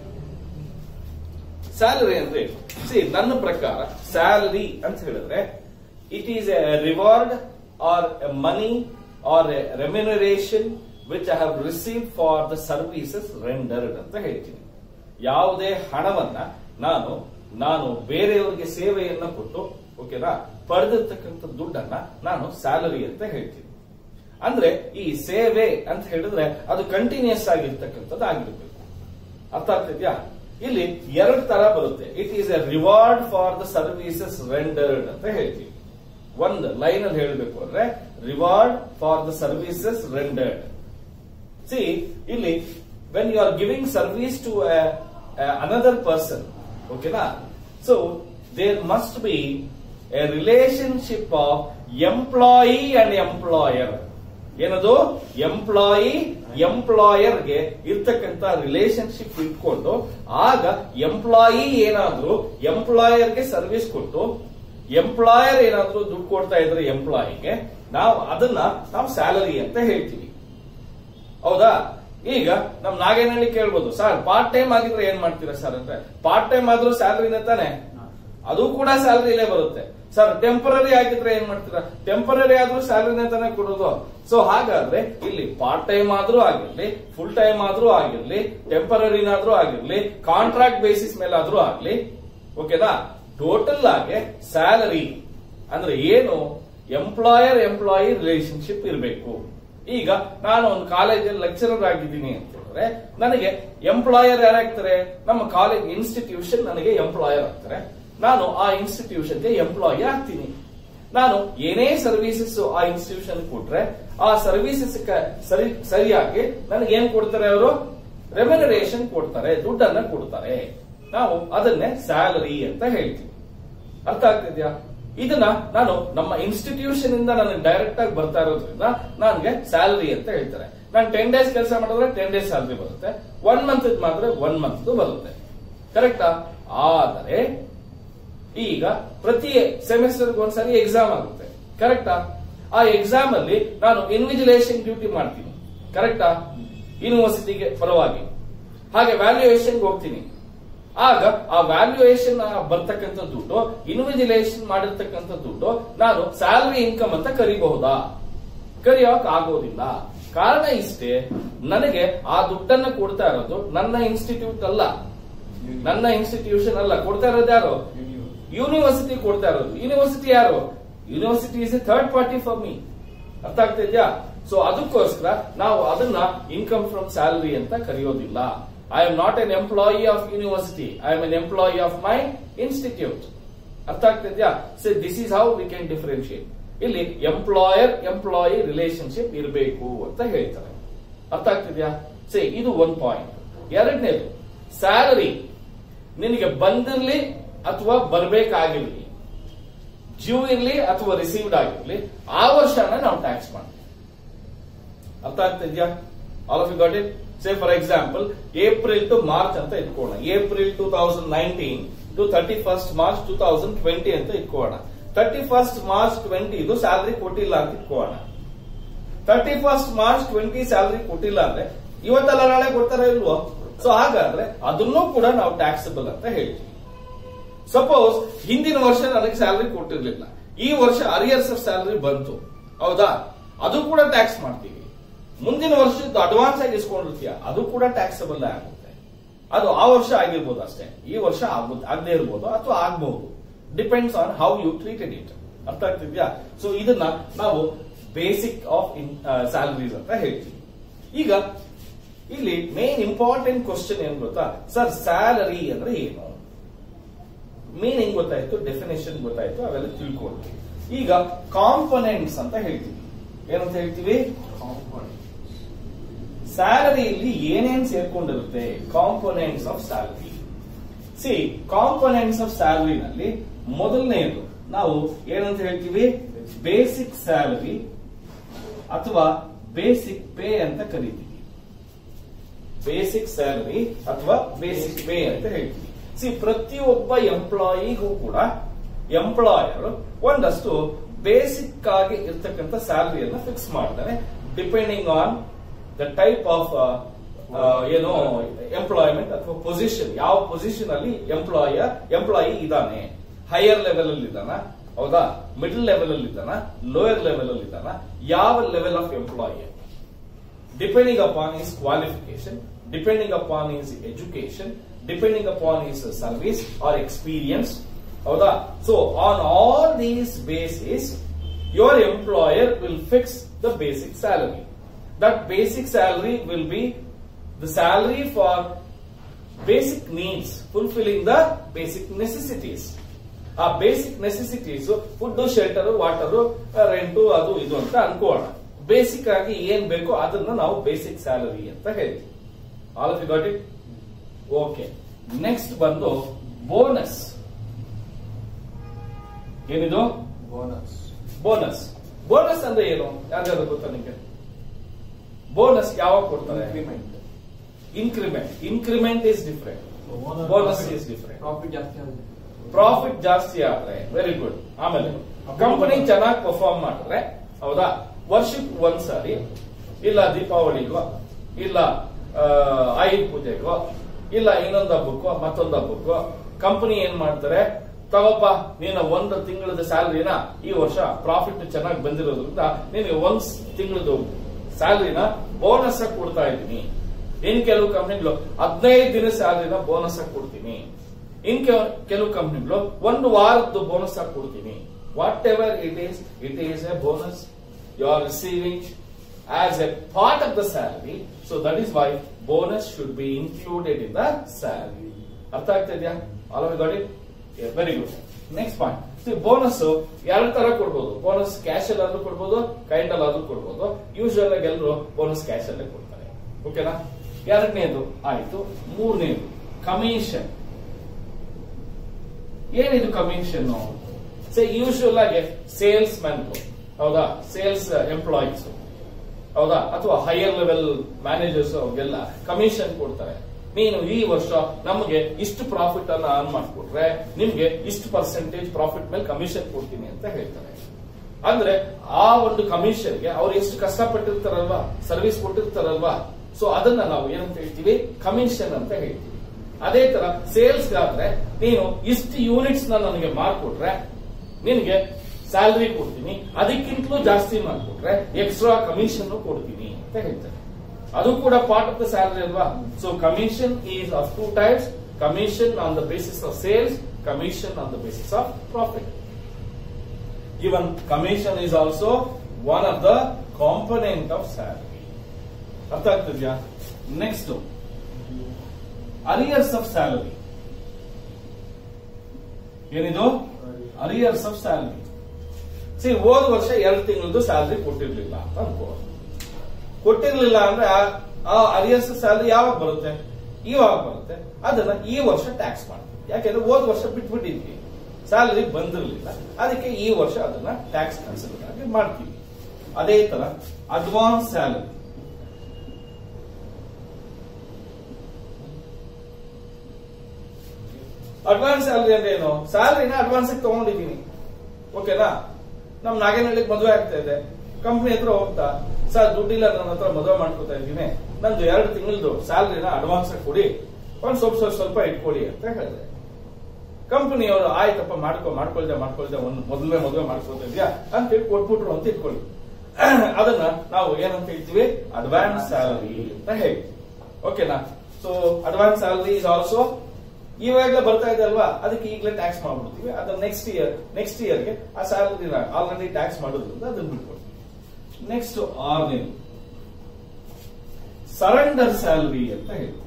ಸ್ಯಾಲರಿ ಅಂದ್ರೆ ಸಿ ನನ್ನ ಪ್ರಕಾರ ಸ್ಯಾಲರಿ ಅಂತ ಹೇಳಿದ್ರೆ it is a reward or a money or a remuneration which I have receive for the services rendered ಅಂತ ಹೇಳ್ತೀನಿ. ಯಾವುದೇ ಹಣವನ್ನ ನಾನು ನಾನು ಬೇರೆಯವರಿಗೆ ಸೇವೆಯನ್ನ ಕೊಟ್ಟು ಓಕೆನಾ ಪಡೆದಿರ್ತಕ್ಕಂಥ ದುಡ್ಡನ್ನ ನಾನು ಸ್ಯಾಲರಿ ಅಂತ ಹೇಳ್ತೀನಿ. ಅಂದ್ರೆ ಈ ಸೇವೆ ಅಂತ ಹೇಳಿದ್ರೆ ಅದು ಕಂಟಿನ್ಯೂಸ್ ಆಗಿರ್ತಕ್ಕಂಥದ್ದು ಆಗಿರ್ಬೇಕು. ಅರ್ಥ ಆಗ್ತಿದ್ಯಾ? ಇಲ್ಲಿ ಎರಡು ತರ ಬರುತ್ತೆ. It is a reward for the services rendered ಅಂತ ಹೇಳ್ತೀವಿ. ಒಂದು ಲೈನ್ ಅಲ್ಲಿ ಹೇಳಬೇಕು ಅಂದ್ರೆ reward for the services rendered. See ಇಲ್ಲಿ when you are giving service to another person ಓಕೆನಾ, so there must be a relationship of employee and employer. ಏನದು? Employee ಎಂಪ್ಲಾಯರ್ಗೆ ಇರ್ತಕ್ಕಂಥ ರಿಲೇಶನ್ಶಿಪ್ ಇಟ್ಕೊಂಡು ಆಗ ಎಂಪ್ಲಾಯಿ ಏನಾದ್ರೂ ಎಂಪ್ಲಾಯರ್ಗೆ ಸರ್ವಿಸ್ ಕೊಟ್ಟು ಎಂಪ್ಲಾಯರ್ ಏನಾದ್ರೂ ದುಡ್ಡು ಕೊಡ್ತಾ ಇದ್ರೆ ಎಂಪ್ಲಾಯಿಗೆ ನಾವು ಅದನ್ನ ನಾವು ಸ್ಯಾಲರಿ ಅಂತ ಹೇಳ್ತೀವಿ. ಹೌದಾ? ಈಗ ನಮ್ ನಾಗೇನಹಳ್ಳಿ ಕೇಳ್ಬೋದು, ಸರ್ ಪಾರ್ಟ್ ಟೈಮ್ ಆಗಿದ್ರೆ ಏನ್ ಮಾಡ್ತೀರಾ ಸರ್ ಅಂದ್ರೆ, ಪಾರ್ಟ್ ಟೈಮ್ ಆದ್ರೂ ಸ್ಯಾಲರಿನೇ ತಾನೆ, ಅದು ಕೂಡ ಸ್ಯಾಲರಿಲೇ ಬರುತ್ತೆ. ಸರ್ ಟೆಂಪರರಿ ಆಗಿದ್ರೆ ಏನ್ ಮಾಡ್ತೀರಾ? ಟೆಂಪರರಿ ಆದ್ರೂ ಸ್ಯಾಲರಿನೇ ತಾನೇ ಕೊಡೋದು. ಸೊ ಹಾಗಾದ್ರೆ ಇಲ್ಲಿ ಪಾರ್ಟ್ ಟೈಮ್ ಆದ್ರೂ ಆಗಿರ್ಲಿ, ಫುಲ್ ಟೈಮ್ ಆದ್ರೂ ಆಗಿರ್ಲಿ, ಟೆಂಪರರಿನಾದ್ರೂ ಆಗಿರ್ಲಿ, ಕಾಂಟ್ರಾಕ್ಟ್ ಬೇಸಿಸ್ ಮೇಲಾದ್ರೂ ಆಗ್ಲಿ ಓಕೆನಾ, ಟೋಟಲ್ ಆಗಿ ಸ್ಯಾಲರಿ ಅಂದ್ರೆ ಏನು? ಎಂಪ್ಲಾಯರ್ ಎಂಪ್ಲಾಯಿ ರಿಲೇಶನ್ಶಿಪ್ ಇರಬೇಕು. ಈಗ ನಾನು ಒಂದು ಕಾಲೇಜಲ್ಲಿ ಲೆಕ್ಚರರ್ ಆಗಿದ್ದೀನಿ ಅಂತ ಹೇಳಿದ್ರೆ ನನಗೆ ಎಂಪ್ಲಾಯರ್ ಯಾರಾಗ್ತಾರೆ? ನಮ್ಮ ಕಾಲೇಜ್ ಇನ್ಸ್ಟಿಟ್ಯೂಷನ್ ನನಗೆ ಎಂಪ್ಲಾಯರ್ ಆಗ್ತಾರೆ. ನಾನು ಆ ಇನ್ಸ್ಟಿಟ್ಯೂಷನ್ಗೆ ಎಂಪ್ಲಾಯಿ ಆಗ್ತೀನಿ. ನಾನು ಏನೇ ಸರ್ವಿಸಸ್ ಆ ಇನ್ಸ್ಟಿಟ್ಯೂಷನ್ ಕೊಟ್ರೆ ಆ ಸರ್ವಿಸಸ್ ಸರಿ ಸರಿಯಾಗಿ ನನಗೆ ಏನ್ ಕೊಡ್ತಾರೆ? ಅವರು ರೆಮ್ಯುನರೇಷನ್ ಕೊಡ್ತಾರೆ, ದುಡ್ಡನ್ನ ಕೊಡ್ತಾರೆ. ನಾವು ಅದನ್ನೇ ಸ್ಯಾಲರಿ ಅಂತ ಹೇಳ್ತೀವಿ. ಅರ್ಥ ಆಗ್ತಿದ್ಯಾ? ಇದನ್ನ ನಾನು ನಮ್ಮ ಇನ್ಸ್ಟಿಟ್ಯೂಷನ್ ಇಂದ ನನಗೆ ಡೈರೆಕ್ಟ್ ಆಗಿ ಬರ್ತಾ ಇರೋದ್ರಿಂದ ನನಗೆ ಸ್ಯಾಲರಿ ಅಂತ ಹೇಳ್ತಾರೆ. ನಾನು ಟೆನ್ ಡೇಸ್ ಕೆಲಸ ಮಾಡಿದ್ರೆ ಟೆನ್ ಡೇಸ್ ಸ್ಯಾಲರಿ ಬರುತ್ತೆ, ಒನ್ ಮಂತ್ ಮಾಡಿದ್ರೆ ಒನ್ ಮಂತ್ ಬರುತ್ತೆ. ಕರೆಕ್ಟಾ? ಆದರೆ ಈಗ ಪ್ರತಿ ಸೆಮಿಸ್ಟರ್ ಒಂದ್ಸರಿ ಎಕ್ಸಾಮ್ ಆಗುತ್ತೆ. ಕರೆಕ್ಟಾ? ಆ ಎಕ್ಸಾಮ್ ಅಲ್ಲಿ ನಾನು ಇನ್ವಿಜಿಲೇಷನ್ ಡ್ಯೂಟಿ ಮಾಡ್ತೀನಿ, ಕರೆಕ್ಟಾ? ಯೂನಿವರ್ಸಿಟಿಗೆ ಪರವಾಗಿ. ಹಾಗೆ ವ್ಯಾಲ್ಯೂಯೇಷನ್ ಹೋಗ್ತೀನಿ. ಆಗ ಆ ವ್ಯಾಲ್ಯೂಯೇಷನ್ ಬರ್ತಕ್ಕಂಥ ದುಡ್ಡು, ಇನ್ವಿಜಿಲೇಷನ್ ಮಾಡಿರ್ತಕ್ಕಂಥ ದುಡ್ಡು ನಾನು ಸ್ಯಾಲರಿ ಇನ್ಕಮ್ ಅಂತ ಕರಿಬಹುದಾ? ಕರಿಯೋಕ್ ಆಗೋದಿಲ್ಲ. ಕಾರಣ ಇಷ್ಟೇ, ನನಗೆ ಆ ದುಡ್ಡನ್ನ ಕೊಡ್ತಾ ಇರೋದು ನನ್ನ ಇನ್ಸ್ಟಿಟ್ಯೂಟ್ ಅಲ್ಲ, ನನ್ನ ಇನ್ಸ್ಟಿಟ್ಯೂಷನ್ ಅಲ್ಲ. ಕೊಡ್ತಾ ಇರೋದು ಯಾರು? ಯೂನಿವರ್ಸಿಟಿ ಕೊಡ್ತಾ ಇರೋದು. ಯೂನಿವರ್ಸಿಟಿ ಯಾರು? University is a third party for me. ಅರ್ಥ ಆಗ್ತಿದ್ಯಾ? ಸೊ ಅದಕ್ಕೋಸ್ಕರ ನಾವು ಅದನ್ನ ಇನ್ಕಮ್ ಫ್ರಮ್ ಸ್ಯಾಲರಿ ಅಂತ ಕರೆಯೋದಿಲ್ಲ. I am not an employee of university, I am an employee of my institute. ಅರ್ಥ ಆಗ್ತಿದ್ಯಾ? So this is how we can differentiate. ಇಲ್ಲಿ ಎಂಪ್ಲಾಯರ್ ಎಂಪ್ಲಾಯಿ ರಿಲೇಶನ್ಶಿಪ್ ಇರಬೇಕು ಅಂತ ಹೇಳ್ತಾರೆ. ಅರ್ಥ ಆಗ್ತಿದ್ಯಾ? ಸೇ ಇದು ಒಂದ್ ಪಾಯಿಂಟ್. ಎರಡನೇದು, ಸ್ಯಾಲರಿ ನಿನಗೆ ಬಂದಿರ್ಲಿ ಅಥವಾ ಬರ್ಬೇಕಾಗಿರ್ಲಿ, ಡ್ಯೂ ಇರ್ಲಿ ಅಥವಾ ರಿಸೀವ್ಡ್ ಆಗಿರ್ಲಿ, ಆ ವರ್ಷನ ನಾವು ಟ್ಯಾಕ್ಸ್ ಮಾಡ್ತೀವಿ. ಅರ್ಥ ಆಗ್ತಿದ್ಯಾ? All of you got it? Say for example April to March ಅಂತ ಇಟ್ಕೋಣ. April two thousand nineteen to thirty first March two thousand twenty ಅಂತ ಇಟ್ಕೋಣ. ಥರ್ಟಿ ಫಸ್ಟ್ ಮಾರ್ಚ್ ಟ್ವೆಂಟಿ ಇದು ಸ್ಯಾಲರಿ ಕೊಟ್ಟಿಲ್ಲ ಅಂತ ಇಟ್ಕೋಣ. Thirty first March twenty salary ಕೊಟ್ಟಿಲ್ಲ ಅಂದ್ರೆ ಇವತ್ತೆಲ್ಲ ನಾಳೆ ಕೊಡ್ತಾರ ಇಲ್ವೋ? ಸೊ ಹಾಗಾದ್ರೆ ಅದನ್ನೂ ಕೂಡ ನಾವು ಟ್ಯಾಕ್ಸಬಲ್ ಅಂತ ಹೇಳ್ತೀವಿ. ಸಪೋಸ್ ಹಿಂದಿನ ವರ್ಷ ನನಗೆ ಸ್ಯಾಲರಿ ಕೊಟ್ಟಿರ್ಲಿಲ್ಲ, ಈ ವರ್ಷ ಅರಿಯರ್ಸ್ ಆಫ್ ಸ್ಯಾಲರಿ ಬಂತು, ಹೌದಾ? ಅದು ಕೂಡ ಟ್ಯಾಕ್ಸ್ ಮಾಡ್ತೀವಿ. ಮುಂದಿನ ವರ್ಷದ ಅಡ್ವಾನ್ಸ್ ಆಗಿ ಇಸ್ಕೊಂಡಿರ್ತೀಯ, ಅದು ಕೂಡ ಟ್ಯಾಕ್ಸಬಲ್ ಆಗುತ್ತೆ. ಅದು ಆ ವರ್ಷ ಆಗಿರ್ಬೋದು ಅಷ್ಟೇ, ಈ ವರ್ಷ ಆಗದೆ ಇರ್ಬೋದು ಅಥವಾ ಆಗಬಹುದು. Depends on how you treated it. ಅರ್ಥ ಆಗ್ತಿದ್ಯಾ? ಸೊ ಇದನ್ನ ನಾವು ಬೇಸಿಕ್ ಆಫ್ ಸ್ಯಾಲರೀಸ್ ಅಂತ ಹೇಳ್ತೀವಿ. ಈಗ ಇಲ್ಲಿ ಮೇನ್ ಇಂಪಾರ್ಟೆಂಟ್ ಕ್ವಶನ್ ಏನ್ ಗೊತ್ತಾ ಸರ್? ಸ್ಯಾಲರಿ ಅಂದ್ರೆ ಏನು? ಮೀನಿಂಗ್ ಗೊತ್ತಾಯ್ತು, ಡೆಫಿನೇಷನ್ ಗೊತ್ತಾಯ್ತು, ಅವೆಲ್ಲ ತಿಳ್ಕೊಳ್ತೀವಿ. ಈಗ ಕಾಂಪೊನೆಂಟ್ಸ್ ಅಂತ ಹೇಳ್ತೀವಿ. ಏನಂತ ಹೇಳ್ತೀವಿ? ಸ್ಯಾಲರಿಯಲ್ಲಿ ಏನೇನ್ ಸೇರ್ಕೊಂಡಿರುತ್ತೆ? Components of salary. See, components of ಸ್ಯಾಲರಿನಲ್ಲಿ ಮೊದಲನೇದು ನಾವು ಏನಂತ ಹೇಳ್ತೀವಿ? ಬೇಸಿಕ್ ಸ್ಯಾಲರಿ ಅಥವಾ ಬೇಸಿಕ್ ಪೇ ಅಂತ ಕರಿತೀವಿ. ಬೇಸಿಕ್ ಸ್ಯಾಲರಿ ಅಥವಾ ಬೇಸಿಕ್ ಪೇ ಅಂತ ಹೇಳ್ತೀವಿ. ಸಿ, ಪ್ರತಿಯೊಬ್ಬ ಎಂಪ್ಲಾಯಿಗೂ ಕೂಡ ಎಂಪ್ಲಾಯರ್ ಒಂದಷ್ಟು ಬೇಸಿಕ್ ಆಗಿ ಇರ್ತಕ್ಕಂಥ ಸ್ಯಾಲರಿಯನ್ನು ಫಿಕ್ಸ್ ಮಾಡ್ತಾರೆ, depending on the type of ಏನು ಎಂಪ್ಲಾಯ್ಮೆಂಟ್ ಅಥವಾ ಪೊಸಿಷನ್. ಯಾವ ಪೊಸಿಷನ್ ಅಲ್ಲಿ ಎಂಪ್ಲಾಯ ಎಂಪ್ಲಾಯಿ ಇದ್ದಾನೆ? ಹೈಯರ್ ಲೆವೆಲ್ ಅಲ್ಲಿ ಇದ್ದಾನ, ಹೌದಾ? ಮಿಡಲ್ ಲೆವೆಲ್ ಅಲ್ಲಿ ಇದ್ದಾನ, ಲೋಯರ್ ಲೆವೆಲ್ ಅಲ್ಲಿ ಇದ್ದಾನ? ಯಾವ level of employee? Depending upon his qualification, depending upon his education, depending upon his service or experience, ಹೌದಾ? So on all these basis your employer will fix the basic salary. That basic salary will be the salary for basic needs, fulfilling the basic necessities. ಆ basic necessities food, shelter, water, rent, ಅದು ಇದು ಅಂತ ಅನ್ಕೋಣ. Basic ಆಗಿ ಏನ್ ಬೇಕೋ ಅದನ್ನ ನಾವು basic salary ಅಂತ ಹೇಳ್ತೀವಿ. All of you got it? Okay. Next ಬಂದು ಬೋನಸ್. ಏನಿದು? ಬೋನಸ್. ಬೋನಸ್ ಬೋನಸ್ ಅಂದ್ರೆ ಏನು? ಯಾವ್ದಾದ್ರು ಗೊತ್ತಾ ನಿಮಗೆ? ಬೋನಸ್ ಯಾವಾಗ ಕೊಡ್ತಾರೆ? Increment. Increment increment is different, bonus is different. Profit ಜಾಸ್ತಿ ಆದ್ರೆ ಪ್ರಾಫಿಟ್ ಜಾಸ್ತಿ ಆದ್ರೆ ವೆರಿ ಗುಡ್. ಆಮೇಲೆ ಕಂಪನಿ ಚೆನ್ನಾಗಿ ಪರ್ಫಾರ್ಮ್ ಮಾಡಿದ್ರೆ, ಹೌದಾ, ವರ್ಷಕ್ಕೆ ಒಂದ್ಸಾರಿ ಇಲ್ಲ ದೀಪಾವಳಿಗೋ ಇಲ್ಲ ಆಯುಧ ಪೂಜೆಗೋ ಇಲ್ಲ ಇನ್ನೊಂದು ಹಬ್ಬಕ್ಕೋ ಮತ್ತೊಂದು ಹಬ್ಬಕ್ಕೋ ಕಂಪನಿ ಏನ್ ಮಾಡ್ತಾರೆ, ತಗೋಪ್ಪ ನೀನು ಒಂದು ತಿಂಗಳದ ಸ್ಯಾಲರಿನ ಈ ವರ್ಷ ಪ್ರಾಫಿಟ್ ಚೆನ್ನಾಗಿ ಬಂದಿರೋದ್ರಿಂದ ನಿನಗೆ ಒಂದ್ ತಿಂಗಳದ ಸ್ಯಾಲರಿನ ಬೋನಸ್ ಆಗಿ ಕೊಡ್ತಾ ಇದ್ದೀನಿ. ಇನ್ ಕೆಲವು ಕಂಪನಿಗಳು ಹದಿನೈದು ದಿನ ಸ್ಯಾಲರಿನ ಬೋನಸ್ ಆಗಿ ಕೊಡ್ತೀನಿ, ಇನ್ ಕೆಲವು ಕಂಪನಿಗಳು ಒಂದು ವಾರದ್ದು ಬೋನಸ್ ಆಗಿ ಕೊಡ್ತೀನಿ. Whatever it is, it is a bonus you are receiving as a part of the salary. So that is why bonus should be included in the salary. ಅರ್ಥ ಆಗ್ತಾ ಇದೆಯಾ? All of you got it? Very good. Next point, bonus ಎರಡು ತರ ಕೊಡ್ಬೋದು. Bonus cash ಅಲ್ಲಾದ್ರೂ ಕೊಡ್ಬೋದು, kind ಅಲ್ಲಾದ್ರೂ ಕೊಡ್ಬೋದು. Usual ಆಗಿ ಎಲ್ಲರೂ ಬೋನಸ್ ಕ್ಯಾಶ್ ಅಲ್ಲೇ ಕೊಡ್ತಾರೆ. ಓಕೆನಾ? ಎರಡನೇದು ಆಯ್ತು. ಮೂರನೇದು ಕಮಿಷನ್. ಏನಿದು ಕಮಿಷನ್? ಯೂಶುವಲ್ ಆಗಿ ಸೇಲ್ಸ್ ಮ್ಯಾನ್, ಹೌದಾ, ಸೇಲ್ಸ್ ಎಂಪ್ಲಾಯೀಸ್, ಹೌದಾ, ಅಥವಾ ಹೈಯರ್ ಲೆವೆಲ್ ಮ್ಯಾನೇಜರ್ಸ್ ಅವ್ರಿಗೆಲ್ಲ ಕಮಿಷನ್ ಕೊಡ್ತಾರೆ. ನೀನು ಈ ವರ್ಷ ನಮಗೆ ಇಷ್ಟು ಪ್ರಾಫಿಟ್ ಅನ್ನ ಅರ್ನ್ ಮಾಡಿಕೊಟ್ರೆ ನಿಮ್ಗೆ ಇಷ್ಟು ಪರ್ಸೆಂಟೇಜ್ ಪ್ರಾಫಿಟ್ ಮೇಲೆ ಕಮಿಷನ್ ಕೊಡ್ತೀನಿ ಅಂತ ಹೇಳ್ತಾರೆ. ಅಂದ್ರೆ ಆ ಒಂದು ಕಮಿಷನ್ಗೆ ಅವ್ರು ಎಷ್ಟು ಕಷ್ಟಪಟ್ಟಿರ್ತಾರಲ್ವಾ, ಸರ್ವಿಸ್ ಕೊಟ್ಟಿರ್ತಾರಲ್ವಾ, ಸೊ ಅದನ್ನ ನಾವು ಏನಂತ ಹೇಳ್ತೀವಿ, ಕಮಿಷನ್ ಅಂತ ಹೇಳ್ತೀವಿ. ಅದೇ ತರ ಸೇಲ್ಸ್ ಆದ್ರೆ ನೀನು ಇಷ್ಟು ಯೂನಿಟ್ಸ್ ನನಗೆ ಮಾಡ್ಕೊಟ್ರೆ ನಿನ್ಗೆ ಸ್ಯಾಲರಿ ಕೊಡ್ತೀನಿ, ಅದಕ್ಕಿಂತಲೂ ಜಾಸ್ತಿ ಮಾಡ್ಕೊಟ್ರೆ ಎಕ್ಸ್ಟ್ರಾ ಕಮಿಷನ್ ಕೊಡ್ತೀನಿ ಅಂತ ಹೇಳ್ತಾರೆ. ಅದು ಕೂಡ ಪಾರ್ಟ್ ಆಫ್ ದ ಸ್ಯಾಲರಿ ಅಲ್ವಾ. So commission is of two types, commission on the basis of sales, commission on the basis of profit. Even commission is also one of the component of salary. ಅರ್ಥ ಆಗ್ತಿದ್ಯಾ? Next arrears of salary. ಏನಿದು arrears of salary? See ಹೋದ ವರ್ಷ ಎರಡು ತಿಂಗಳದ್ದು salary ಕೊಟ್ಟಿರ್ಲಿಲ್ಲ ಅಂತ ಅನ್ಕೋ. ಕೊಟ್ಟಿರ್ಲಿಲ್ಲ ಅಂದ್ರೆ ಆ ಅರಿಯರ್ಸ್ ಸ್ಯಾಲರಿ ಯಾವಾಗ ಬರುತ್ತೆ? ಇವಾಗ ಬರುತ್ತೆ. ಅದನ್ನ ಈ ವರ್ಷ ಟ್ಯಾಕ್ಸ್ ಮಾಡ್ತೀವಿ. ಯಾಕೆಂದ್ರೆ ಹೋದ ವರ್ಷ ಬಿಟ್ಬಿಟ್ಟಿದ್ವಿ, ಸ್ಯಾಲರಿ ಬಂದಿರಲಿಲ್ಲ, ಅದಕ್ಕೆ ಈ ವರ್ಷ ಅದನ್ನ ಟ್ಯಾಕ್ಸ್ ಕನ್ಸಿಡರ್ ಆಗಿ ಮಾಡ್ತೀವಿ. ಅದೇ ತರ ಅಡ್ವಾನ್ಸ್ ಸ್ಯಾಲರಿ. ಅಡ್ವಾನ್ಸ್ ಸ್ಯಾಲರಿ ಅಂದ್ರೆ ಏನು? ಸ್ಯಾಲರಿನ ಅಡ್ವಾನ್ಸ್ ತಗೊಂಡಿದ್ದೀನಿ, ಓಕೆನಾ. ನಮ್ ನಾಗೇನಹಳ್ಳಿಗೆ ಮದುವೆ ಆಗ್ತಾ ಇದೆ, ಕಂಪ್ನಿ ಹತ್ರ ಹೋಗ್ತಾ, ಸರ್ ದುಡ್ಡಿಲ್ಲ ನನ್ನ ಹತ್ರ ಮದುವೆ ಮಾಡ್ಕೊತಾ ಇದ್ದೀನಿ, ನಂದು ಎರಡು ತಿಂಗಳದು ಸ್ಯಾಲರಿನ ಅಡ್ವಾನ್ಸ್ ಕೊಡಿ, ಒಂದ್ ಸ್ವಲ್ಪ ಸ್ವಲ್ಪ ಸ್ವಲ್ಪ ಇಟ್ಕೊಳ್ಳಿ ಅಂತ ಹೇಳಿದೆ. ಕಂಪನಿಯವರು ಆಯ್ತಪ್ಪ ಮಾಡ್ಕೊ ಮಾಡ್ಕೊಳ್ದೆ ಮಾಡ್ಕೊಳ್ದೆ ಒಂದು ಮೊದಲನೇ ಮದುವೆ ಮಾಡ್ಕೊಳ್ತಾ ಇದೆಯಾ ಅಂತ ಹೇಳಿ ಕೊಟ್ಬಿಟ್ರು ಅಂತ ಇಟ್ಕೊಳ್ಳಿ. ಅದನ್ನ ನಾವು ಏನಂತ ಹೇಳ್ತೀವಿ? ಅಡ್ವಾನ್ಸ್ ಸ್ಯಾಲರಿ ಅಂತ ಹೇಳಿ, ಓಕೆನಾ. So advance salary is also ಇವಾಗಲೇ ಬರ್ತಾ ಇದೆ ಅಲ್ವಾ, ಅದಕ್ಕೆ ಈಗಲೇ ಟ್ಯಾಕ್ಸ್ ಮಾಡ್ಬಿಡ್ತೀವಿ. ಅದ್ರ ನೆಕ್ಸ್ಟ್ ಇಯರ್ ನೆಕ್ಸ್ಟ್ ಇಯರ್ಗೆ ಆ ಸ್ಯಾಲರಿನ ಆಲ್ರೆಡಿ ಟ್ಯಾಕ್ಸ್ ಮಾಡೋದ್ರಿಂದ ಅದನ್ನ ಬಿಟ್ಕೊಡ್ತೀವಿ. ನೆಕ್ಸ್ಟ್ ಆರ್ನೇನು ಸರೆಂಡರ್ ಸ್ಯಾಲರಿ ಅಂತ ಹೇಳ್ತೀವಿ.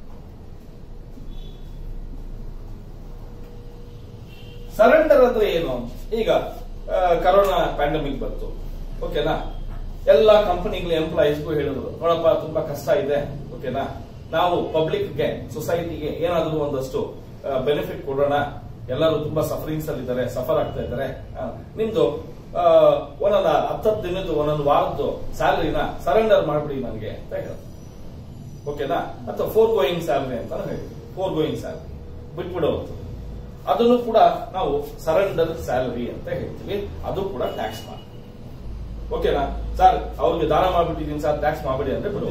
ಸರೆಂಡರ್ ಅಂದ್ರೆ ಏನು? ಈಗ ಕರೋನಾ ಪ್ಯಾಂಡಮಿಕ್ ಬಂತು, ಓಕೆನಾ. ಎಲ್ಲ ಕಂಪನಿಗಳ ಎಂಪ್ಲಾಯೀಸ್ಗೂ ಹೇಳಿದ್ರು, ನೋಡಪ್ಪ ತುಂಬಾ ಕಷ್ಟ ಇದೆ, ಓಕೆನಾ, ನಾವು ಪಬ್ಲಿಕ್ಗೆ ಸೊಸೈಟಿಗೆ ಏನಾದರೂ ಒಂದಷ್ಟು ಬೆನಿಫಿಟ್ ಕೊಡೋಣ, ಎಲ್ಲರೂ ತುಂಬಾ ಸಫರಿಂಗ್ಸ್ ಅಲ್ಲಿ ಇದ್ದಾರೆ, ಸಫರ್ ಆಗ್ತಾ ಇದ್ದಾರೆ, ನಿಮ್ದು ಒಂದೊಂದು ಹತ್ತತ್ತು ದಿನದ್ದು ಒಂದೊಂದು ವಾರದ್ದು ಸ್ಯಾಲರಿನ ಸರೆಂಡರ್ ಮಾಡ್ಬಿಡಿ ನನಗೆ ಅಂತ ಹೇಳ, ಓಕೆನಾ. ಅಥವಾ ಫೋರ್ ಗೋಯಿಂಗ್ ಸ್ಯಾಲರಿ ಅಂತ ಹೇಳ್ತೀವಿ, ಫೋರ್ ಗೋಯಿಂಗ್ ಸ್ಯಾಲರಿ ಬಿಟ್ಬಿಡೋದು. ಅದನ್ನು ಕೂಡ ನಾವು ಸರೆಂಡರ್ ಸ್ಯಾಲರಿ ಅಂತ ಹೇಳ್ತೀವಿ. ಅದು ಕೂಡ ಟ್ಯಾಕ್ಸ್ ಮಾಡಿ, ಓಕೆನಾ. ಸರ್ ಅವ್ರಿಗೆ ದಾನ ಮಾಡ್ಬಿಟ್ಟಿದ್ದೀನಿ ಸರ್, ಟ್ಯಾಕ್ಸ್ ಮಾಡಬೇಡಿ ಅಂದ್ರೆ ಬಿಡು.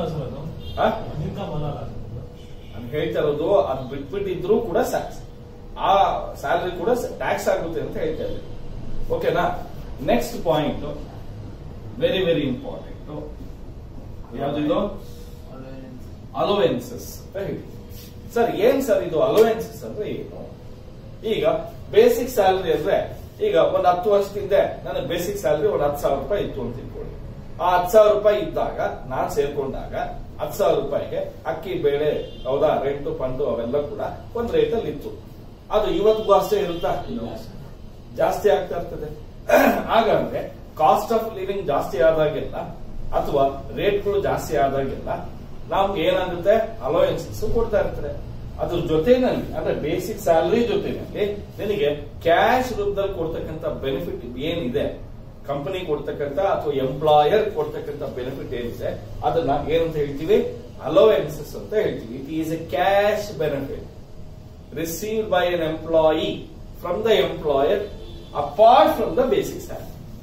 ನಾನು ಹೇಳ್ತಾ ಇರೋದು ಅದು ಬಿಟ್ಬಿಟ್ಟಿದ್ರು ಕೂಡ ಆ ಸ್ಯಾಲರಿ ಕೂಡ ಟ್ಯಾಕ್ಸ್ ಆಗುತ್ತೆ ಅಂತ ಹೇಳ್ತಾ ಇದ್ದೀನಿ, ಓಕೆನಾ. Next point very very important, ಯಾವ್ದಿದು? ಅಲೋವೆನ್ಸಸ್ ಅಂತ ಹೇಳಿ. ಸರ್ ಏನ್ ಸರ್ ಇದು ಅಲೋವೆನ್ಸಸ್ ಅಂದ್ರೆ ಏನು? ಈಗ ಬೇಸಿಕ್ ಸ್ಯಾಲರಿ ಅಂದ್ರೆ ಈಗ ಒಂದ್ ಹತ್ತು ವರ್ಷದಿಂದ ನನ್ನ ಬೇಸಿಕ್ ಸ್ಯಾಲರಿ ಒಂದ್ ಹತ್ತು ಸಾವಿರ ರೂಪಾಯಿ ಇತ್ತು ಅಂತ ತಿಳ್ಕೊಳ್ಳಿ. ಆ ಹತ್ತು ಸಾವಿರ ರೂಪಾಯಿ ಇದ್ದಾಗ ನಾನ್ ಸೇರ್ಕೊಂಡಾಗ ಹತ್ತು ಸಾವಿರ ರೂಪಾಯಿಗೆ ಅಕ್ಕಿ ಬೇಳೆ ಹೌದಾ, ರೆಂಟು ಫಂಡು ಅವೆಲ್ಲ ಕೂಡ ಒಂದ್ ರೇಟ್ ಅಲ್ಲಿ ಇತ್ತು. ಅದು ಇವತ್ತಿಗೂ ಅಷ್ಟೇ ಇರುತ್ತಾ? ಜಾಸ್ತಿ ಆಗ್ತಾ ಇರ್ತದೆ. ಹಾಗಂದ್ರೆ ಕಾಸ್ಟ್ ಆಫ್ ಲಿವಿಂಗ್ ಜಾಸ್ತಿ ಆದಾಗೆಲ್ಲ ಅಥವಾ ರೇಟ್ಗಳು ಜಾಸ್ತಿ ಆದಾಗೆಲ್ಲ ನಮ್ಗೆ ಏನಾಗುತ್ತೆ? ಅಲೋವೆನ್ಸಸ್ ಕೊಡ್ತಾ ಇರ್ತಾರೆ. ಅದ್ರ ಜೊತೆನಲ್ಲಿ ಅಂದ್ರೆ ಬೇಸಿಕ್ ಸ್ಯಾಲರಿ ಜೊತೆನಲ್ಲಿ ನಿನಗೆ ಕ್ಯಾಶ್ ರೂಪದಲ್ಲಿ ಕೊಡ್ತಕ್ಕಂಥ ಬೆನಿಫಿಟ್ ಏನಿದೆ, ಕಂಪನಿ ಕೊಡ್ತಕ್ಕಂಥ ಅಥವಾ ಎಂಪ್ಲಾಯರ್ ಕೊಡ್ತಕ್ಕಂಥ ಬೆನಿಫಿಟ್ ಏನಿದೆ ಅದನ್ನ ಏನಂತ ಹೇಳ್ತೀವಿ? ಅಲೋವೆನ್ಸಸ್ ಅಂತ ಹೇಳ್ತೀವಿ. It is a cash benefit received by an employee from the employer apart from the basic salary.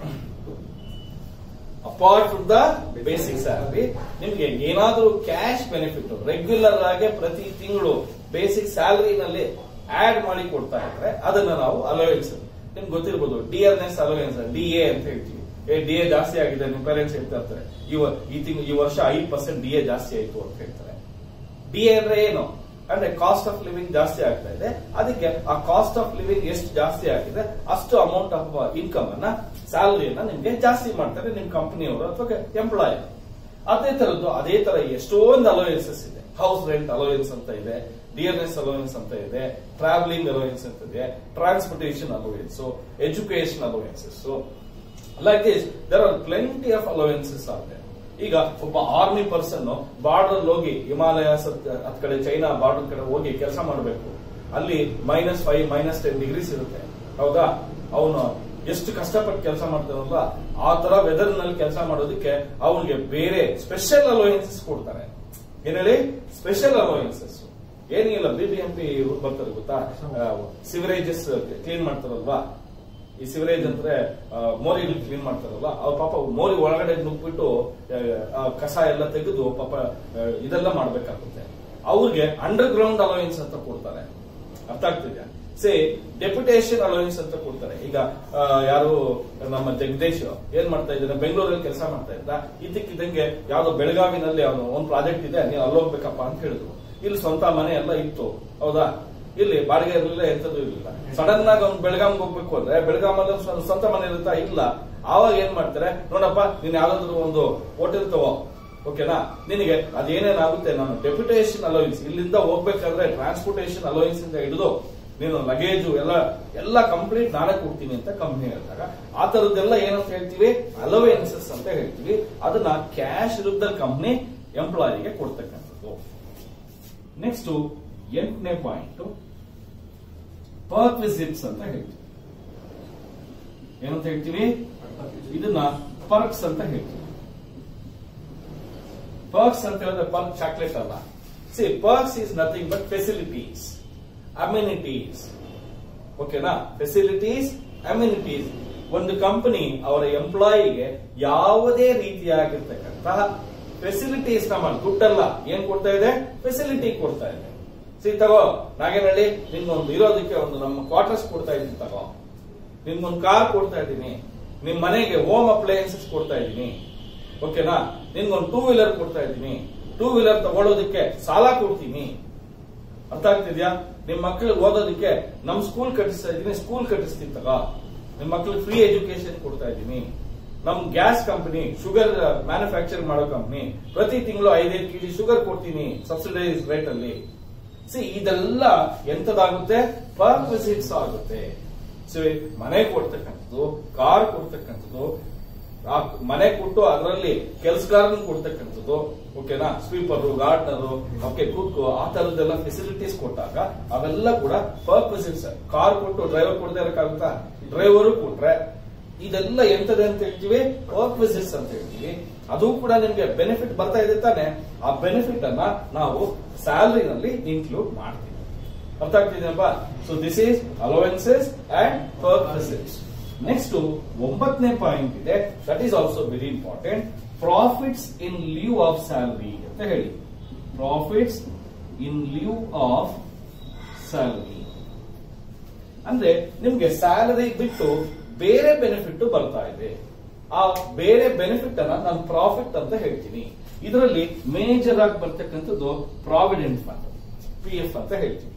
Apart from the basic salary ನಿಮ್ಗೆ ಏನಾದ್ರೂ ಕ್ಯಾಶ್ ಬೆನಿಫಿಟ್ ರೆಗ್ಯುಲರ್ ಆಗಿ ಪ್ರತಿ ತಿಂಗಳು ಬೇಸಿಕ್ ಸ್ಯಾಲರಿನಲ್ಲಿ ಆಡ್ ಮಾಡಿ ಕೊಡ್ತಾ ಇದ್ರೆ ಅದನ್ನ ನಾವು ಅಲೋವೆನ್ಸ್, ನಿಮ್ಗೆ ಗೊತ್ತಿರ್ಬೋದು, ಡಿಯರ್ನೆಸ್ ಅಲೋವೆನ್ಸ್, ಡಿ ಎ ಅಂತ ಹೇಳ್ತೀವಿ. ಏ ಡಿ ಎ ಜಾಸ್ತಿ ಆಗಿದೆ, ನಿಮ್ ಪೇರೆಂಟ್ಸ್ ಹೇಳ್ತಾ ಇರ್ತಾರೆ, ಈ ತಿಂಗಳು ಈ ವರ್ಷ ಐದು ಪರ್ಸೆಂಟ್ ಡಿ ಎ ಜಾಸ್ತಿ ಆಯ್ತು ಅಂತ ಹೇಳ್ತಾರೆ. ಡಿ ಎ ಅಂದ್ರೆ ಏನು? ಅಂದ್ರೆ ಕಾಸ್ಟ್ ಆಫ್ ಲಿವಿಂಗ್ ಜಾಸ್ತಿ ಆಗ್ತಾ ಇದೆ, ಅದಕ್ಕೆ ಆ ಕಾಸ್ಟ್ ಆಫ್ ಲಿವಿಂಗ್ ಎಷ್ಟು ಜಾಸ್ತಿ ಆಗಿದೆ ಅಷ್ಟು ಅಮೌಂಟ್ ಆಫ್ ಇನ್ಕಮ್ ಅನ್ನ, ಸ್ಯಾಲರಿಯನ್ನ ನಿಮ್ಗೆ ಜಾಸ್ತಿ ಮಾಡ್ತಾರೆ ನಿಮ್ ಕಂಪನಿಯವರು ಅಥವಾ ಎಂಪ್ಲಾಯರ್. ಅದೇ ತರದ್ದು ಅದೇ ತರ ಎಷ್ಟೊಂದು ಅಲೋವೆನ್ಸಸ್ ಇದೆ. ಹೌಸ್ ರೆಂಟ್ ಅಲೋವೆನ್ಸ್ ಅಂತ ಇದೆ, ಡಿಯರ್ನೆಸ್ ಅಲೋವೆನ್ಸ್ ಅಂತ ಇದೆ, ಟ್ರಾವೆಲಿಂಗ್ ಅಲೋವೆನ್ಸ್ ಅಂತ ಇದೆ, transportation allowance, education allowances, like this there are plenty of allowances are there. ಈಗ ಒಬ್ಬ ಆರ್ಮಿ ಪರ್ಸನ್ ಬಾರ್ಡರ್ ಹೋಗಿ ಹಿಮಾಲಯಸ್ ಹತ್ ಕಡೆ ಚೈನಾ ಬಾರ್ಡರ್ ಕಡೆ ಹೋಗಿ ಕೆಲಸ ಮಾಡಬೇಕು, ಅಲ್ಲಿ minus five minus ten degrees ಇರುತ್ತೆ, ಹೌದಾ. ಅವನು ಎಷ್ಟು ಕಷ್ಟಪಟ್ಟು ಕೆಲಸ ಮಾಡ್ತಾರಲ್ಲ ಆ ತರ ವೆದರ್ ನಲ್ಲಿ ಕೆಲಸ ಮಾಡೋದಕ್ಕೆ ಅವನಿಗೆ ಬೇರೆ ಸ್ಪೆಷಲ್ ಅಲೋವೆನ್ಸಸ್ ಕೊಡ್ತಾರೆ. ಏನ್ ಹೇಳಿ? Special allowances. ಏನಿಲ್ಲ, ಬಿ ಬಿ ಎಂ ಪಿ ಬರ್ತಾರೆ ಗೊತ್ತಾ, ಸಿವರೇಜಸ್ ಕ್ಲೀನ್ ಮಾಡ್ತಾರಲ್ವಾ, ಈ ಸಿವರೇಜ್ ಅಂದ್ರೆ ಮೋರಿ ಕ್ಲೀನ್ ಮಾಡ್ತಾರಲ್ಲ ಅವ್ರ ಪಾಪ ಮೋರಿ ಒಳಗಡೆ ನುಗ್ಬಿಟ್ಟು ಕಸ ಎಲ್ಲ ತೆಗೆದು ಪಾಪ ಇದೆಲ್ಲ ಮಾಡ್ಬೇಕಾಗುತ್ತೆ. ಅವ್ರಿಗೆ ಅಂಡರ್ ಗ್ರೌಂಡ್ ಅಲೋಯನ್ಸ್ ಅಂತ ಕೊಡ್ತಾರೆ. ಅರ್ಥ ಆಗ್ತಿದ್ಯಾ? ಸೇ ಡೆಪ್ಯುಟೇಷನ್ ಅಲೋಯನ್ಸ್ ಅಂತ ಕೊಡ್ತಾರೆ. ಈಗ ಯಾರು ನಮ್ಮ ಜಗದೀಶ್ ಏನ್ ಮಾಡ್ತಾ ಇದ್ದಾನೆ, ಬೆಂಗಳೂರಲ್ಲಿ ಕೆಲಸ ಮಾಡ್ತಾ ಇದ್ದ, ಇದಕ್ಕಿದ್ದಂಗೆ ಯಾವ್ದೋ ಬೆಳಗಾವಿನಲ್ಲಿ ಅವನು ಒಂದ್ ಪ್ರಾಜೆಕ್ಟ್ ಇದೆ, ನೀವು ಅಲ್ಲೋಗ್ಬೇಕಪ್ಪ ಅಂತ ಹೇಳಿದ್ರು. ಇಲ್ಲಿ ಸ್ವಂತ ಮನೆ ಎಲ್ಲ ಇತ್ತು, ಹೌದಾ? ಇಲ್ಲಿ ಬಾಡಿಗೆ ಇರಲಿಲ್ಲ, ಎಂತದ್ದು ಇರಲಿಲ್ಲ. ಸಡನ್ ಆಗಿ ಅವ್ನು ಬೆಳಗಾವಿಗೆ ಹೋಗ್ಬೇಕು ಅಂದ್ರೆ ಬೆಳಗಾಮಲ್ಲಿ ಸ್ವಂತ ಮನೆ ಇರುತ್ತಾ? ಇಲ್ಲ. ಆವಾಗ ಏನ್ ಮಾಡ್ತಾರೆ, ನೋಡಪ್ಪ ನೀನ್ ಯಾವ್ದಾದ್ರು ಒಂದು ಹೋಟೆಲ್ ತಗೋ, ಓಕೆನಾ, ನಿನಗೆ ಅದೇನೇನಾಗುತ್ತೆ ನಾನು ಡೆಪ್ಯುಟೇಷನ್ ಅಲೋಯನ್ಸ್, ಇಲ್ಲಿಂದ ಹೋಗ್ಬೇಕಾದ್ರೆ ಟ್ರಾನ್ಸ್ಪೋರ್ಟೇಷನ್ ಅಲೋಯನ್ಸ್ ಇಂದ ಹಿಡಿದು ನೀನು ಲಗೇಜು ಎಲ್ಲ ಎಲ್ಲ ಕಂಪ್ಲೀಟ್ ನಾನೇ ಕೊಡ್ತೀನಿ ಅಂತ ಕಂಪ್ನಿ ಹೇಳಿದಾಗ ಆ ತರದ್ದೆಲ್ಲ ಏನಂತ ಹೇಳ್ತೀವಿ, ಅಲೋವೆನ್ಸಸ್ ಅಂತ ಹೇಳ್ತೀವಿ. ಅದನ್ನ ಕ್ಯಾಶ್ ರೂಪದಲ್ಲಿ ಕಂಪ್ನಿ ಎಂಪ್ಲಾಯಿಗೆ ಕೊಡ್ತಕ್ಕಂಥದ್ದು. ನೆಕ್ಸ್ಟ್ ಎಂಟನೇ ಪಾಯಿಂಟ್ ಪರ್ಕ್ವಿಸಿಟ್ಸ್ ಅಂತ ಹೇಳ್ತೀವಿ. ಏನಂತ ಹೇಳ್ತೀವಿ? ಇದನ್ನ ಪರ್ಕ್ಸ್ ಅಂತ ಹೇಳ್ತೀವಿ. ಪರ್ಕ್ಸ್ ಅಂತ ಹೇಳಿದ್ರೆ ಪರ್ಕ್ ಚಾಕ್ಲೇಟ್ ಅಲ್ಲ. See perks is nothing but facilities, amenities. ಓಕೆನಾ? Facilities, amenities. ಒಂದು ಕಂಪನಿ ಅವರ ಎಂಪ್ಲಾಯಿಗೆ ಯಾವುದೇ ರೀತಿಯಾಗಿರ್ತಕ್ಕಂತಹ ಫೆಸಿಲಿಟೀಸ್ ನ ಮಾಡಿ, ದುಡ್ಡಲ್ಲ, ಏನ್ ಕೊಡ್ತಾ ಇದೆ? ಫೆಸಿಲಿಟಿ ಕೊಡ್ತಾ ಇದೆ. ಸಿ ತಗೋ ನಾಗೇನಹಳ್ಳಿ, ನಿಮ್ಗೊಂದು ಇರೋದಕ್ಕೆ ಒಂದು ನಮ್ಮ ಕ್ವಾರ್ಟರ್ಸ್ ಕೊಡ್ತಾ ಇದ್ದೀನಿ, ತಗೋ ನಿಮ್ಗೊಂದು ಕಾರ್ ಕೊಡ್ತಾ ಇದ್ದೀನಿ, ನಿಮ್ ಮನೆಗೆ ಹೋಮ್ ಅಪ್ಲಯನ್ಸಸ್ ಕೊಡ್ತಾ ಇದ್ದೀನಿ, ಓಕೆನಾ, ನಿಮ್ಗೊಂದು ಟೂ ವೀಲರ್ ಕೊಡ್ತಾ ಇದ್ದೀನಿ, ಟೂ ವೀಲರ್ ತಗೊಳ್ಳೋದಕ್ಕೆ ಸಾಲ ಕೊಡ್ತೀನಿ. ಅರ್ಥ ಆಗ್ತಿದ್ಯಾ? ನಿಮ್ ಮಕ್ಳಿಗೆ ಓದೋದಕ್ಕೆ ನಮ್ ಸ್ಕೂಲ್ ಕಟ್ಟಿಸ್ತಾ ಇದ್ದೀನಿ, ಸ್ಕೂಲ್ ಕಟ್ಟಿಸ್ತೀನಿ, ತಗೋ ನಿಮ್ ಮಕ್ಳಿಗೆ ಫ್ರೀ ಎಜುಕೇಶನ್ ಕೊಡ್ತಾ ಇದ್ದೀನಿ. ನಮ್ ಗ್ಯಾಸ್ ಕಂಪನಿ, ಶುಗರ್ ಮ್ಯಾನುಫ್ಯಾಕ್ಚರ್ ಮಾಡೋ ಕಂಪನಿ, ಪ್ರತಿ ತಿಂಗಳು ಐದೈದು ಕೆಜಿ ಶುಗರ್ ಕೊಡ್ತೀನಿ ಸಬ್ಸಿಡೈಸ್ ರೇಟ್ ಅಲ್ಲಿ. ಸಿ ಇದೆಲ್ಲ ಎಂತದಾಗುತ್ತೆ? ಪರ್ಕ್ವಿಸಿಟ್ಸ್ ಆಗುತ್ತೆ. ಸೊ ಮನೆ ಕೊಡ್ತಕ್ಕಂಥದ್ದು, ಕಾರ್ ಕೊಡ್ತಕ್ಕಂಥದ್ದು, ಮನೆ ಕೊಟ್ಟು ಅದರಲ್ಲಿ ಕೆಲಸಗಾರನ ಕೊಡ್ತಕ್ಕಂಥದ್ದು, ಓಕೆನಾ, ಸ್ವೀಪರು, ಗಾರ್ಡ್ನರು, ಓಕೆ, ಕುಕ್, ಆ ತರದ್ದೆಲ್ಲ ಫೆಸಿಲಿಟೀಸ್ ಕೊಟ್ಟಾಗ ಅವೆಲ್ಲ ಕೂಡ ಪರ್ಕ್ವಿಸಿಟ್ಸ್. ಕಾರ್ ಕೊಟ್ಟು ಡ್ರೈವರ್ ಕೊಡದೇ ಇರಕ್ಕಾಗುತ್ತಾ? ಡ್ರೈವರು ಕೊಟ್ರೆ ಇದೆಲ್ಲ ಎಂತದೆ ಅಂತ ಹೇಳ್ತೀವಿ? ಪರ್ಕ್ವಿಸಿಟ್ಸ್ ಅಂತ ಹೇಳ್ತೀವಿ. ಅದು ಕೂಡ ನಿಮ್ಗೆ ಬೆನಿಫಿಟ್ ಬರ್ತಾ ಇದೆ ತಾನೆ, ಆ ಬೆನಿಫಿಟ್ ಅನ್ನ ನಾವು ಸ್ಯಾಲರಿನಲ್ಲಿ ಇನ್ಕ್ಲೂಡ್ ಮಾಡ್ತೀವಿ. ಅರ್ಥ ಆಗ್ತಿದೆಯಪ್ಪ? So this is allowances and perquisites. Next ಒಂಬತ್ತನೇ ಪಾಯಿಂಟ್ ಇದೆ, that is also very important. Profits in lieu of salary ಅಂತ ಹೇಳಿ. Profits in lieu of salary ಅಂದ್ರೆ ನಿಮ್ಗೆ ಸ್ಯಾಲರಿ ಬಿಟ್ಟು ಬೇರೆ ಬೆನಿಫಿಟ್ ಬರ್ತಾ ಇದೆ. ಆ ಬೇರೆ ಬೆನಿಫಿಟ್ ಅನ್ನ ನಾನು ಪ್ರಾಫಿಟ್ ಅಂತ ಹೇಳ್ತೀನಿ. ಇದರಲ್ಲಿ ಮೇಜರ್ ಆಗಿ ಬರ್ತಕ್ಕಂಥದ್ದು ಪ್ರಾವಿಡೆಂಟ್ ಫಂಡ್, ಪಿ ಎಫ್ ಅಂತ ಹೇಳ್ತೀವಿ.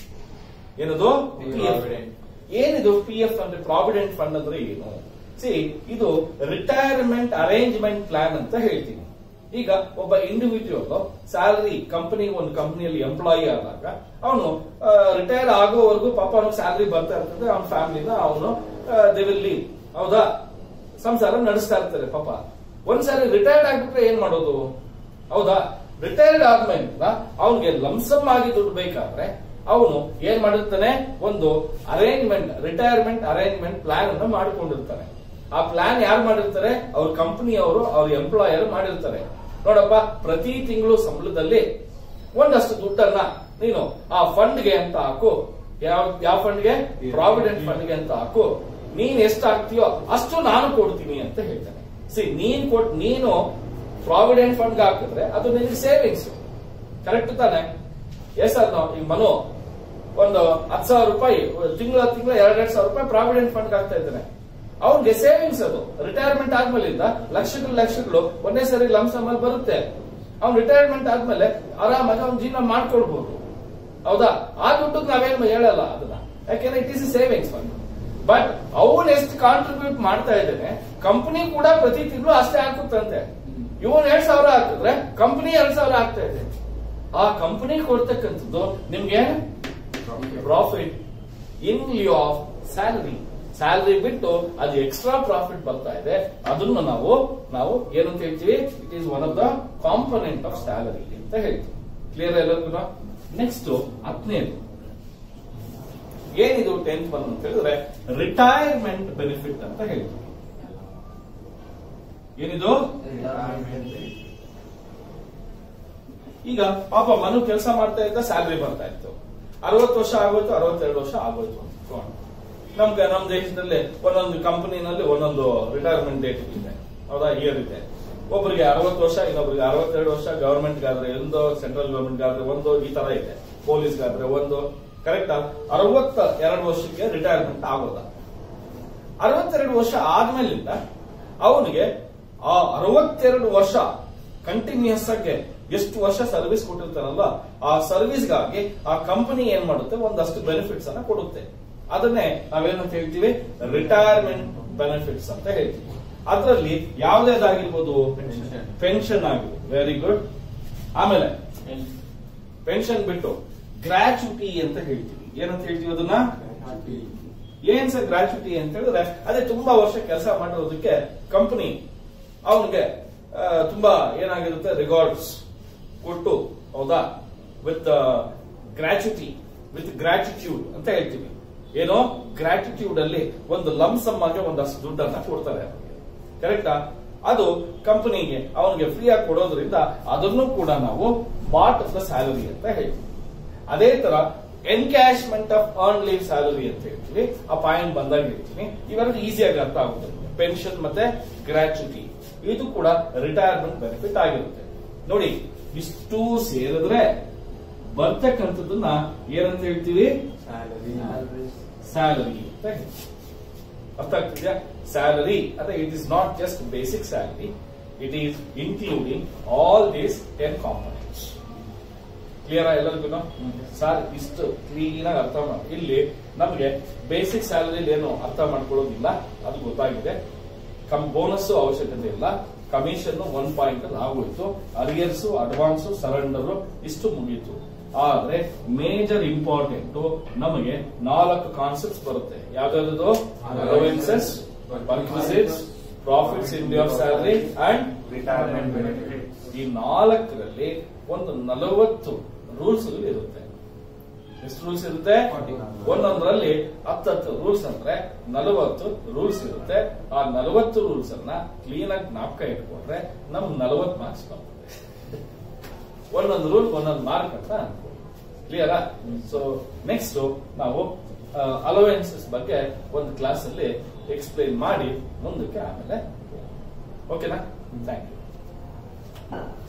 ಏನದು? P F. ಏನಿದು ಪಿ ಎಫ್ ಅಂದ್ರೆ? ಪ್ರಾವಿಡೆಂಟ್ ಫಂಡ್ ಅಂದ್ರೆ ಏನು? ಸಿ ಇದು ರಿಟೈರ್ಮೆಂಟ್ ಅರೇಂಜ್ಮೆಂಟ್ ಪ್ಲಾನ್ ಅಂತ ಹೇಳ್ತೀನಿ. ಈಗ ಒಬ್ಬ ಇಂಡಿವಿಜುವಲ್ ಸ್ಯಾಲರಿ ಕಂಪನಿ, ಒಂದು ಕಂಪನಿಯಲ್ಲಿ ಎಂಪ್ಲಾಯಿ ಆದಾಗ ಅವನು ರಿಟೈರ್ ಆಗೋವರೆಗೂ ಪಾಪ ಅವನಿಗೆ ಸ್ಯಾಲರಿ ಬರ್ತಾ ಇರ್ತದೆ, ಅವನ ಫ್ಯಾಮಿಲಿನ ಅವನು ದೇ ವಿಲ್ ಲೀವ್, ಹೌದಾ, ಸಂಸಾರ ನಡೆಸ್ತಾ ಇರ್ತಾರೆ ಪಾಪ. ಒಂದ್ಸಾರಿ ರಿಟೈರ್ಡ್ ಆಗ್ಬಿಟ್ರೆ ಏನ್ ಮಾಡೋದು? ಹೌದಾ, ರಿಟೈರ್ಡ್ ಆದ್ಮೇಲೆ ಅವನಿಗೆ ಲಂಸಮ್ ಆಗಿ ದುಡ್ಡು ಬೇಕಾದ್ರೆ ಅವನು ಏನ್ ಮಾಡಿರ್ತಾನೆ? ಒಂದು ಅರೇಂಜ್ಮೆಂಟ್, ರಿಟೈರ್ಮೆಂಟ್ ಅರೇಂಜ್ಮೆಂಟ್ ಪ್ಲಾನ್ ಅನ್ನು ಮಾಡಿಕೊಂಡಿರ್ತಾನೆ. ಆ ಪ್ಲಾನ್ ಯಾರು ಮಾಡಿರ್ತಾರೆ? ಅವ್ರ ಕಂಪನಿಯವರು, ಅವ್ರ ಎಂಪ್ಲಾಯರ್ ಮಾಡಿರ್ತಾರೆ. ನೋಡಪ್ಪ, ಪ್ರತಿ ತಿಂಗಳು ಸಂಬಳದಲ್ಲಿ ಒಂದಷ್ಟು ದುಡ್ಡನ್ನ ನೀನು ಆ ಫಂಡ್ಗೆ ಅಂತ ಹಾಕು. ಯಾವ ಯಾವ ಫಂಡ್ಗೆ? ಪ್ರಾವಿಡೆಂಟ್ ಫಂಡ್ಗೆ ಅಂತ ಹಾಕು. ನೀನ್ ಎಷ್ಟು ಹಾಕ್ತೀಯೋ ಅಷ್ಟು ನಾನು ಕೊಡ್ತೀನಿ ಅಂತ ಹೇಳ್ತಾನೆ. ಸಿ ನೀನ್ ಕೊಟ್ ನೀನು ಪ್ರಾವಿಡೆಂಟ್ ಫಂಡ್ ಹಾಕಿದ್ರೆ ಅದು ನಿನಗೆ ಸೇವಿಂಗ್ಸ್, ಕರೆಕ್ಟ್ ತಾನೆ? ಎಸ್ ಸರ್, ನಾವು ಈಗ ಮನು ಒಂದು ಹತ್ತು ಸಾವಿರ ರೂಪಾಯಿ ತಿಂಗಳ ತಿಂಗಳ ಎರಡೆರಡು ಸಾವಿರ ರೂಪಾಯಿ ಪ್ರಾವಿಡೆಂಟ್ ಫಂಡ್ ಹಾಕ್ತಾ ಇದ್ದಾನೆ. ಅವ್ನಿಗೆ ಸೇವಿಂಗ್ಸ್, ಅದು ರಿಟೈರ್ಮೆಂಟ್ ಆದ್ಮೇಲಿಂದ ಲಕ್ಷಗಳು ಲಕ್ಷಗಳು ಒಂದೇ ಸರಿ ಲಂಸಮ್ ಅಲ್ಲಿ ಬರುತ್ತೆ. ಅವ್ನ್ ರಿಟೈರ್ಮೆಂಟ್ ಆದ್ಮೇಲೆ ಆರಾಮಾಗಿ ಅವ್ನ ಜೀವನ ಮಾಡ್ಕೊಳ್ಬಹುದು, ಹೌದಾ? ಆ ದುಡ್ಡು ನಾವೇನು ಹೇಳಲ್ಲ ಅದನ್ನ, ಯಾಕೆಂದ್ರೆ it is savings fund. But ಅವನ್ ಎಷ್ಟು ಕಾಂಟ್ರಿಬ್ಯೂಟ್ ಮಾಡ್ತಾ ಇದ್ದೇನೆ, ಕಂಪನಿ ಕೂಡ ಪ್ರತಿ ತಿಂಗಳು ಅಷ್ಟೇ ಹಾಕುತ್ತಂತೆ. ಇವನ್ ಎರಡ್ ಸಾವಿರ ಹಾಕಿದ್ರೆ ಕಂಪನಿ ಎರಡ್ ಸಾವಿರ ಆಗ್ತಾ ಇದೆ. ಆ ಕಂಪನಿ ಕೊಡ್ತಕ್ಕಂಥದ್ದು ನಿಮ್ಗೆ profit in lieu of salary. Salary ಬಿಟ್ಟು ಅದು ಎಕ್ಸ್ಟ್ರಾ ಪ್ರಾಫಿಟ್ ಬರ್ತಾ ಇದೆ, ಅದನ್ನು ನಾವು ನಾವು ಏನಂತ ಹೇಳ್ತೀವಿ? It is one of the component of salary ಅಂತ ಹೇಳ್ತೀವಿ. ಕ್ಲಿಯರ್ ಎಲ್ಲರಿಗೂ? ನೆಕ್ಸ್ಟ್ ಹತ್ತನೇದು ಏನಿದು? ಟೆಂತ್ ಒನ್ ಅಂತ ಹೇಳಿದ್ರೆ ರಿಟೈರ್ಮೆಂಟ್ ಬೆನಿಫಿಟ್ ಅಂತ ಹೇಳ್ತೀವಿ. ಏನಿದು? ಈಗ ಪಾಪ ಮನು ಕೆಲಸ ಮಾಡ್ತಾ ಇದ್ದ, ಸ್ಯಾಲರಿ ಬರ್ತಾ ಇತ್ತು, ಅರವತ್ತು ವರ್ಷ ಆಗೋಯ್ತು, ಅರವತ್ತೆರಡು ವರ್ಷ ಆಗೋಯ್ತು ಅಂತ. ನಮ್ಗೆ ನಮ್ಮ ದೇಶದಲ್ಲಿ ಒಂದೊಂದು ಕಂಪನಿನಲ್ಲಿ ಒಂದೊಂದು ರಿಟೈರ್ಮೆಂಟ್ ಡೇಟ್ ಇದೆ, ಹೌದಾ, ಇಯರ್ ಇದೆ. ಒಬ್ಬರಿಗೆ ಅರವತ್ತು ವರ್ಷ, ಇನ್ನೊಬ್ರಿಗೆ ಅರವತ್ತೆರಡು ವರ್ಷ, ಗವರ್ಮೆಂಟ್ ಆದ್ರೆ ಒಂದು, ಸೆಂಟ್ರಲ್ ಗವರ್ಮೆಂಟ್ ಆದ್ರೆ ಒಂದು, ಈ ತರ ಇದೆ. ಪೊಲೀಸ್ಗಾದ್ರೆ ಒಂದು. ಕರೆಕ್ಟಾ? ಅರವತ್ತ ಎರಡು ವರ್ಷಕ್ಕೆ ರಿಟೈರ್ಮೆಂಟ್ ಆಗೋದ. ಅರವತ್ತೆರಡು ವರ್ಷ ಆದ್ಮೇಲಿಂದ ಅವನಿಗೆ ಆ ಅರವತ್ತೆರಡು ವರ್ಷ ಕಂಟಿನ್ಯೂಸ್ ಆಗಿ ಎಷ್ಟು ವರ್ಷ ಸರ್ವಿಸ್ ಕೊಟ್ಟಿರ್ತಾರಲ್ಲ, ಆ ಸರ್ವಿಸ್ಗಾಗಿ ಆ ಕಂಪನಿ ಏನ್ ಮಾಡುತ್ತೆ, ಒಂದಷ್ಟು ಬೆನಿಫಿಟ್ಸ್ ಅನ್ನ ಕೊಡುತ್ತೆ. ಅದನ್ನೇ ನಾವೇನಂತ ಹೇಳ್ತೀವಿ, ರಿಟೈರ್ಮೆಂಟ್ ಬೆನಿಫಿಟ್ಸ್ ಅಂತ ಹೇಳ್ತೀವಿ. ಅದರಲ್ಲಿ ಯಾವುದೇದಾಗಿರ್ಬೋದು, ಪೆನ್ಷನ್ ಆಗಿದೆ. Very good. ಆಮೇಲೆ ಪೆನ್ಷನ್ ಬಿಟ್ಟು ಗ್ರಾಚ್ಯುಟಿ ಅಂತ ಹೇಳ್ತೀವಿ. ಏನಂತ ಹೇಳ್ತೀವಿ ಅದನ್ನ? ಏನ್ ಸರ್ ಗ್ರಾಚ್ಯುಟಿ ಅಂತ ಹೇಳಿದ್ರೆ, ಅದೇ ತುಂಬಾ ವರ್ಷ ಕೆಲಸ ಮಾಡಿರೋದಕ್ಕೆ ಕಂಪನಿ ಅವನಿಗೆ ತುಂಬಾ ಏನಾಗಿರುತ್ತೆ, ರಿವಾರ್ಡ್ಸ್ ಕೊಟ್ಟು, ಹೌದಾ, ವಿತ್ ಗ್ರಾಚ್ಯುಟಿ, ವಿತ್ ಗ್ರಾಟಿಟ್ಯೂಡ್ ಅಂತ ಹೇಳ್ತೀವಿ. ಏನೋ ಗ್ರಾಟಿಟ್ಯೂಡ್ ಅಲ್ಲಿ ಒಂದು ಲಂಸಮ್ ಆಗಿ ಒಂದಷ್ಟು ದುಡ್ಡನ್ನ ಕೊಡ್ತಾರೆ. ಕರೆಕ್ಟಾ? ಅದು ಕಂಪನಿಗೆ ಅವನಿಗೆ ಫ್ರೀ ಆಗಿ ಕೊಡೋದ್ರಿಂದ ಅದನ್ನು ಕೂಡ ನಾವು ಪಾರ್ಟ್ ಆಫ್ ದ ಸ್ಯಾಲರಿ ಅಂತ ಹೇಳ್ತೀವಿ. ಅದೇ ತರ encashment of earn leave salary ಅಂತ ಹೇಳ್ತೀವಿ. ಆ ಪಾಯಿಂಟ್ ಬಂದಾಗ ಹೇಳ್ತೀನಿ, ಇವೆರಡು ಈಸಿಯಾಗಿ ಅರ್ಥ ಆಗುತ್ತೆ. ಪೆನ್ಷನ್ ಮತ್ತೆ ಗ್ರಾಚ್ಯುಟಿ ಇದು ಕೂಡ ರಿಟೈರ್ಮೆಂಟ್ ಬೆನಿಫಿಟ್ ಆಗಿರುತ್ತೆ. ನೋಡಿ, ಇಷ್ಟು ಸೇರಿದ್ರೆ ಬರ್ತಕ್ಕಂಥದ್ದನ್ನ ಏನಂತ ಹೇಳ್ತೀವಿ? ಸ್ಯಾಲರಿ ಅಂತ ಹೇಳ್ತೀವಿ. ಅರ್ಥ ಆಗ್ತಿದ್ಯಾ? ಸ್ಯಾಲರಿ ಅಂದ್ರೆ it is not just basic salary, it is including all these ten components. Clear ಎಲ್ಲರಿಗೂ? ಸರ್ ಇಷ್ಟು ಕ್ಲೀನ್ ಆಗಿ ಅರ್ಥ ಮಾಡಿ. ಇಲ್ಲಿ ನಮಗೆ ಬೇಸಿಕ್ ಸ್ಯಾಲರಿ ಏನು ಅರ್ಥ ಮಾಡ್ಕೊಳ್ಳೋದಿಲ್ಲ, ಅದು ಗೊತ್ತಾಗಿದೆ. ಕಮ್ ಬೋನಸ್ ಅವಶ್ಯಕತೆ ಇಲ್ಲ. ಕಮಿಷನ್ ಒನ್ ಪಾಯಿಂಟ್ ಅಲ್ಲಿ ಆಗೋಯ್ತು. ಅರಿಯರ್ಸ್, ಅಡ್ವಾನ್ಸ್, ಸರೆಂಡರ್ ಇಷ್ಟು ಮುಗೀತು. ಆದ್ರೆ ಮೇಜರ್ ಇಂಪಾರ್ಟೆಂಟ್ ನಮಗೆ ನಾಲ್ಕು ಕಾನ್ಸೆಪ್ಟ್ಸ್ ಬರುತ್ತೆ. ಯಾವ್ದಾದ್ರು? Allowances, perquisites, profits in your salary and retirement benefit. ಈ ನಾಲ್ಕರಲ್ಲಿ ಒಂದು ನಲವತ್ತು ರೂಲ್ಸ್ ಇರುತ್ತೆ. ಎಷ್ಟು ರೂಲ್ಸ್ ಇರುತ್ತೆ? ಒಂದೊಂದರಲ್ಲಿ ಹತ್ತತ್ತು ರೂಲ್ಸ್ ಅಂದ್ರೆ ನಲವತ್ತು ರೂಲ್ಸ್ ಇರುತ್ತೆ. ಆ ನಲವತ್ತು ರೂಲ್ಸ್ ಅನ್ನ ಕ್ಲೀನ್ ಆಗಿ ಜ್ಞಾಪಕ ಇಟ್ಕೊಂಡ್ರೆ ನಮ್ಗೆ ನಲವತ್ತು ಮಾರ್ಕ್ಸ್ ಬರ್ತದೆ. ಒಂದೊಂದು ರೂಲ್ ಒಂದೊಂದು ಮಾರ್ಕ್ ಅಂತ ಅನ್ಕೊಳ್ಳಿ. ಕ್ಲಿಯರಾ? ಸೊ ನೆಕ್ಸ್ಟ್ ನಾವು ಅಲೋವೆನ್ಸಸ್ ಬಗ್ಗೆ ಒಂದು ಕ್ಲಾಸ್ ಅಲ್ಲಿ ಎಕ್ಸ್ಪ್ಲೈನ್ ಮಾಡಿ ಮುಂದಕ್ಕೆ ಆಮೇಲೆ. ಓಕೆನಾ? Thank you.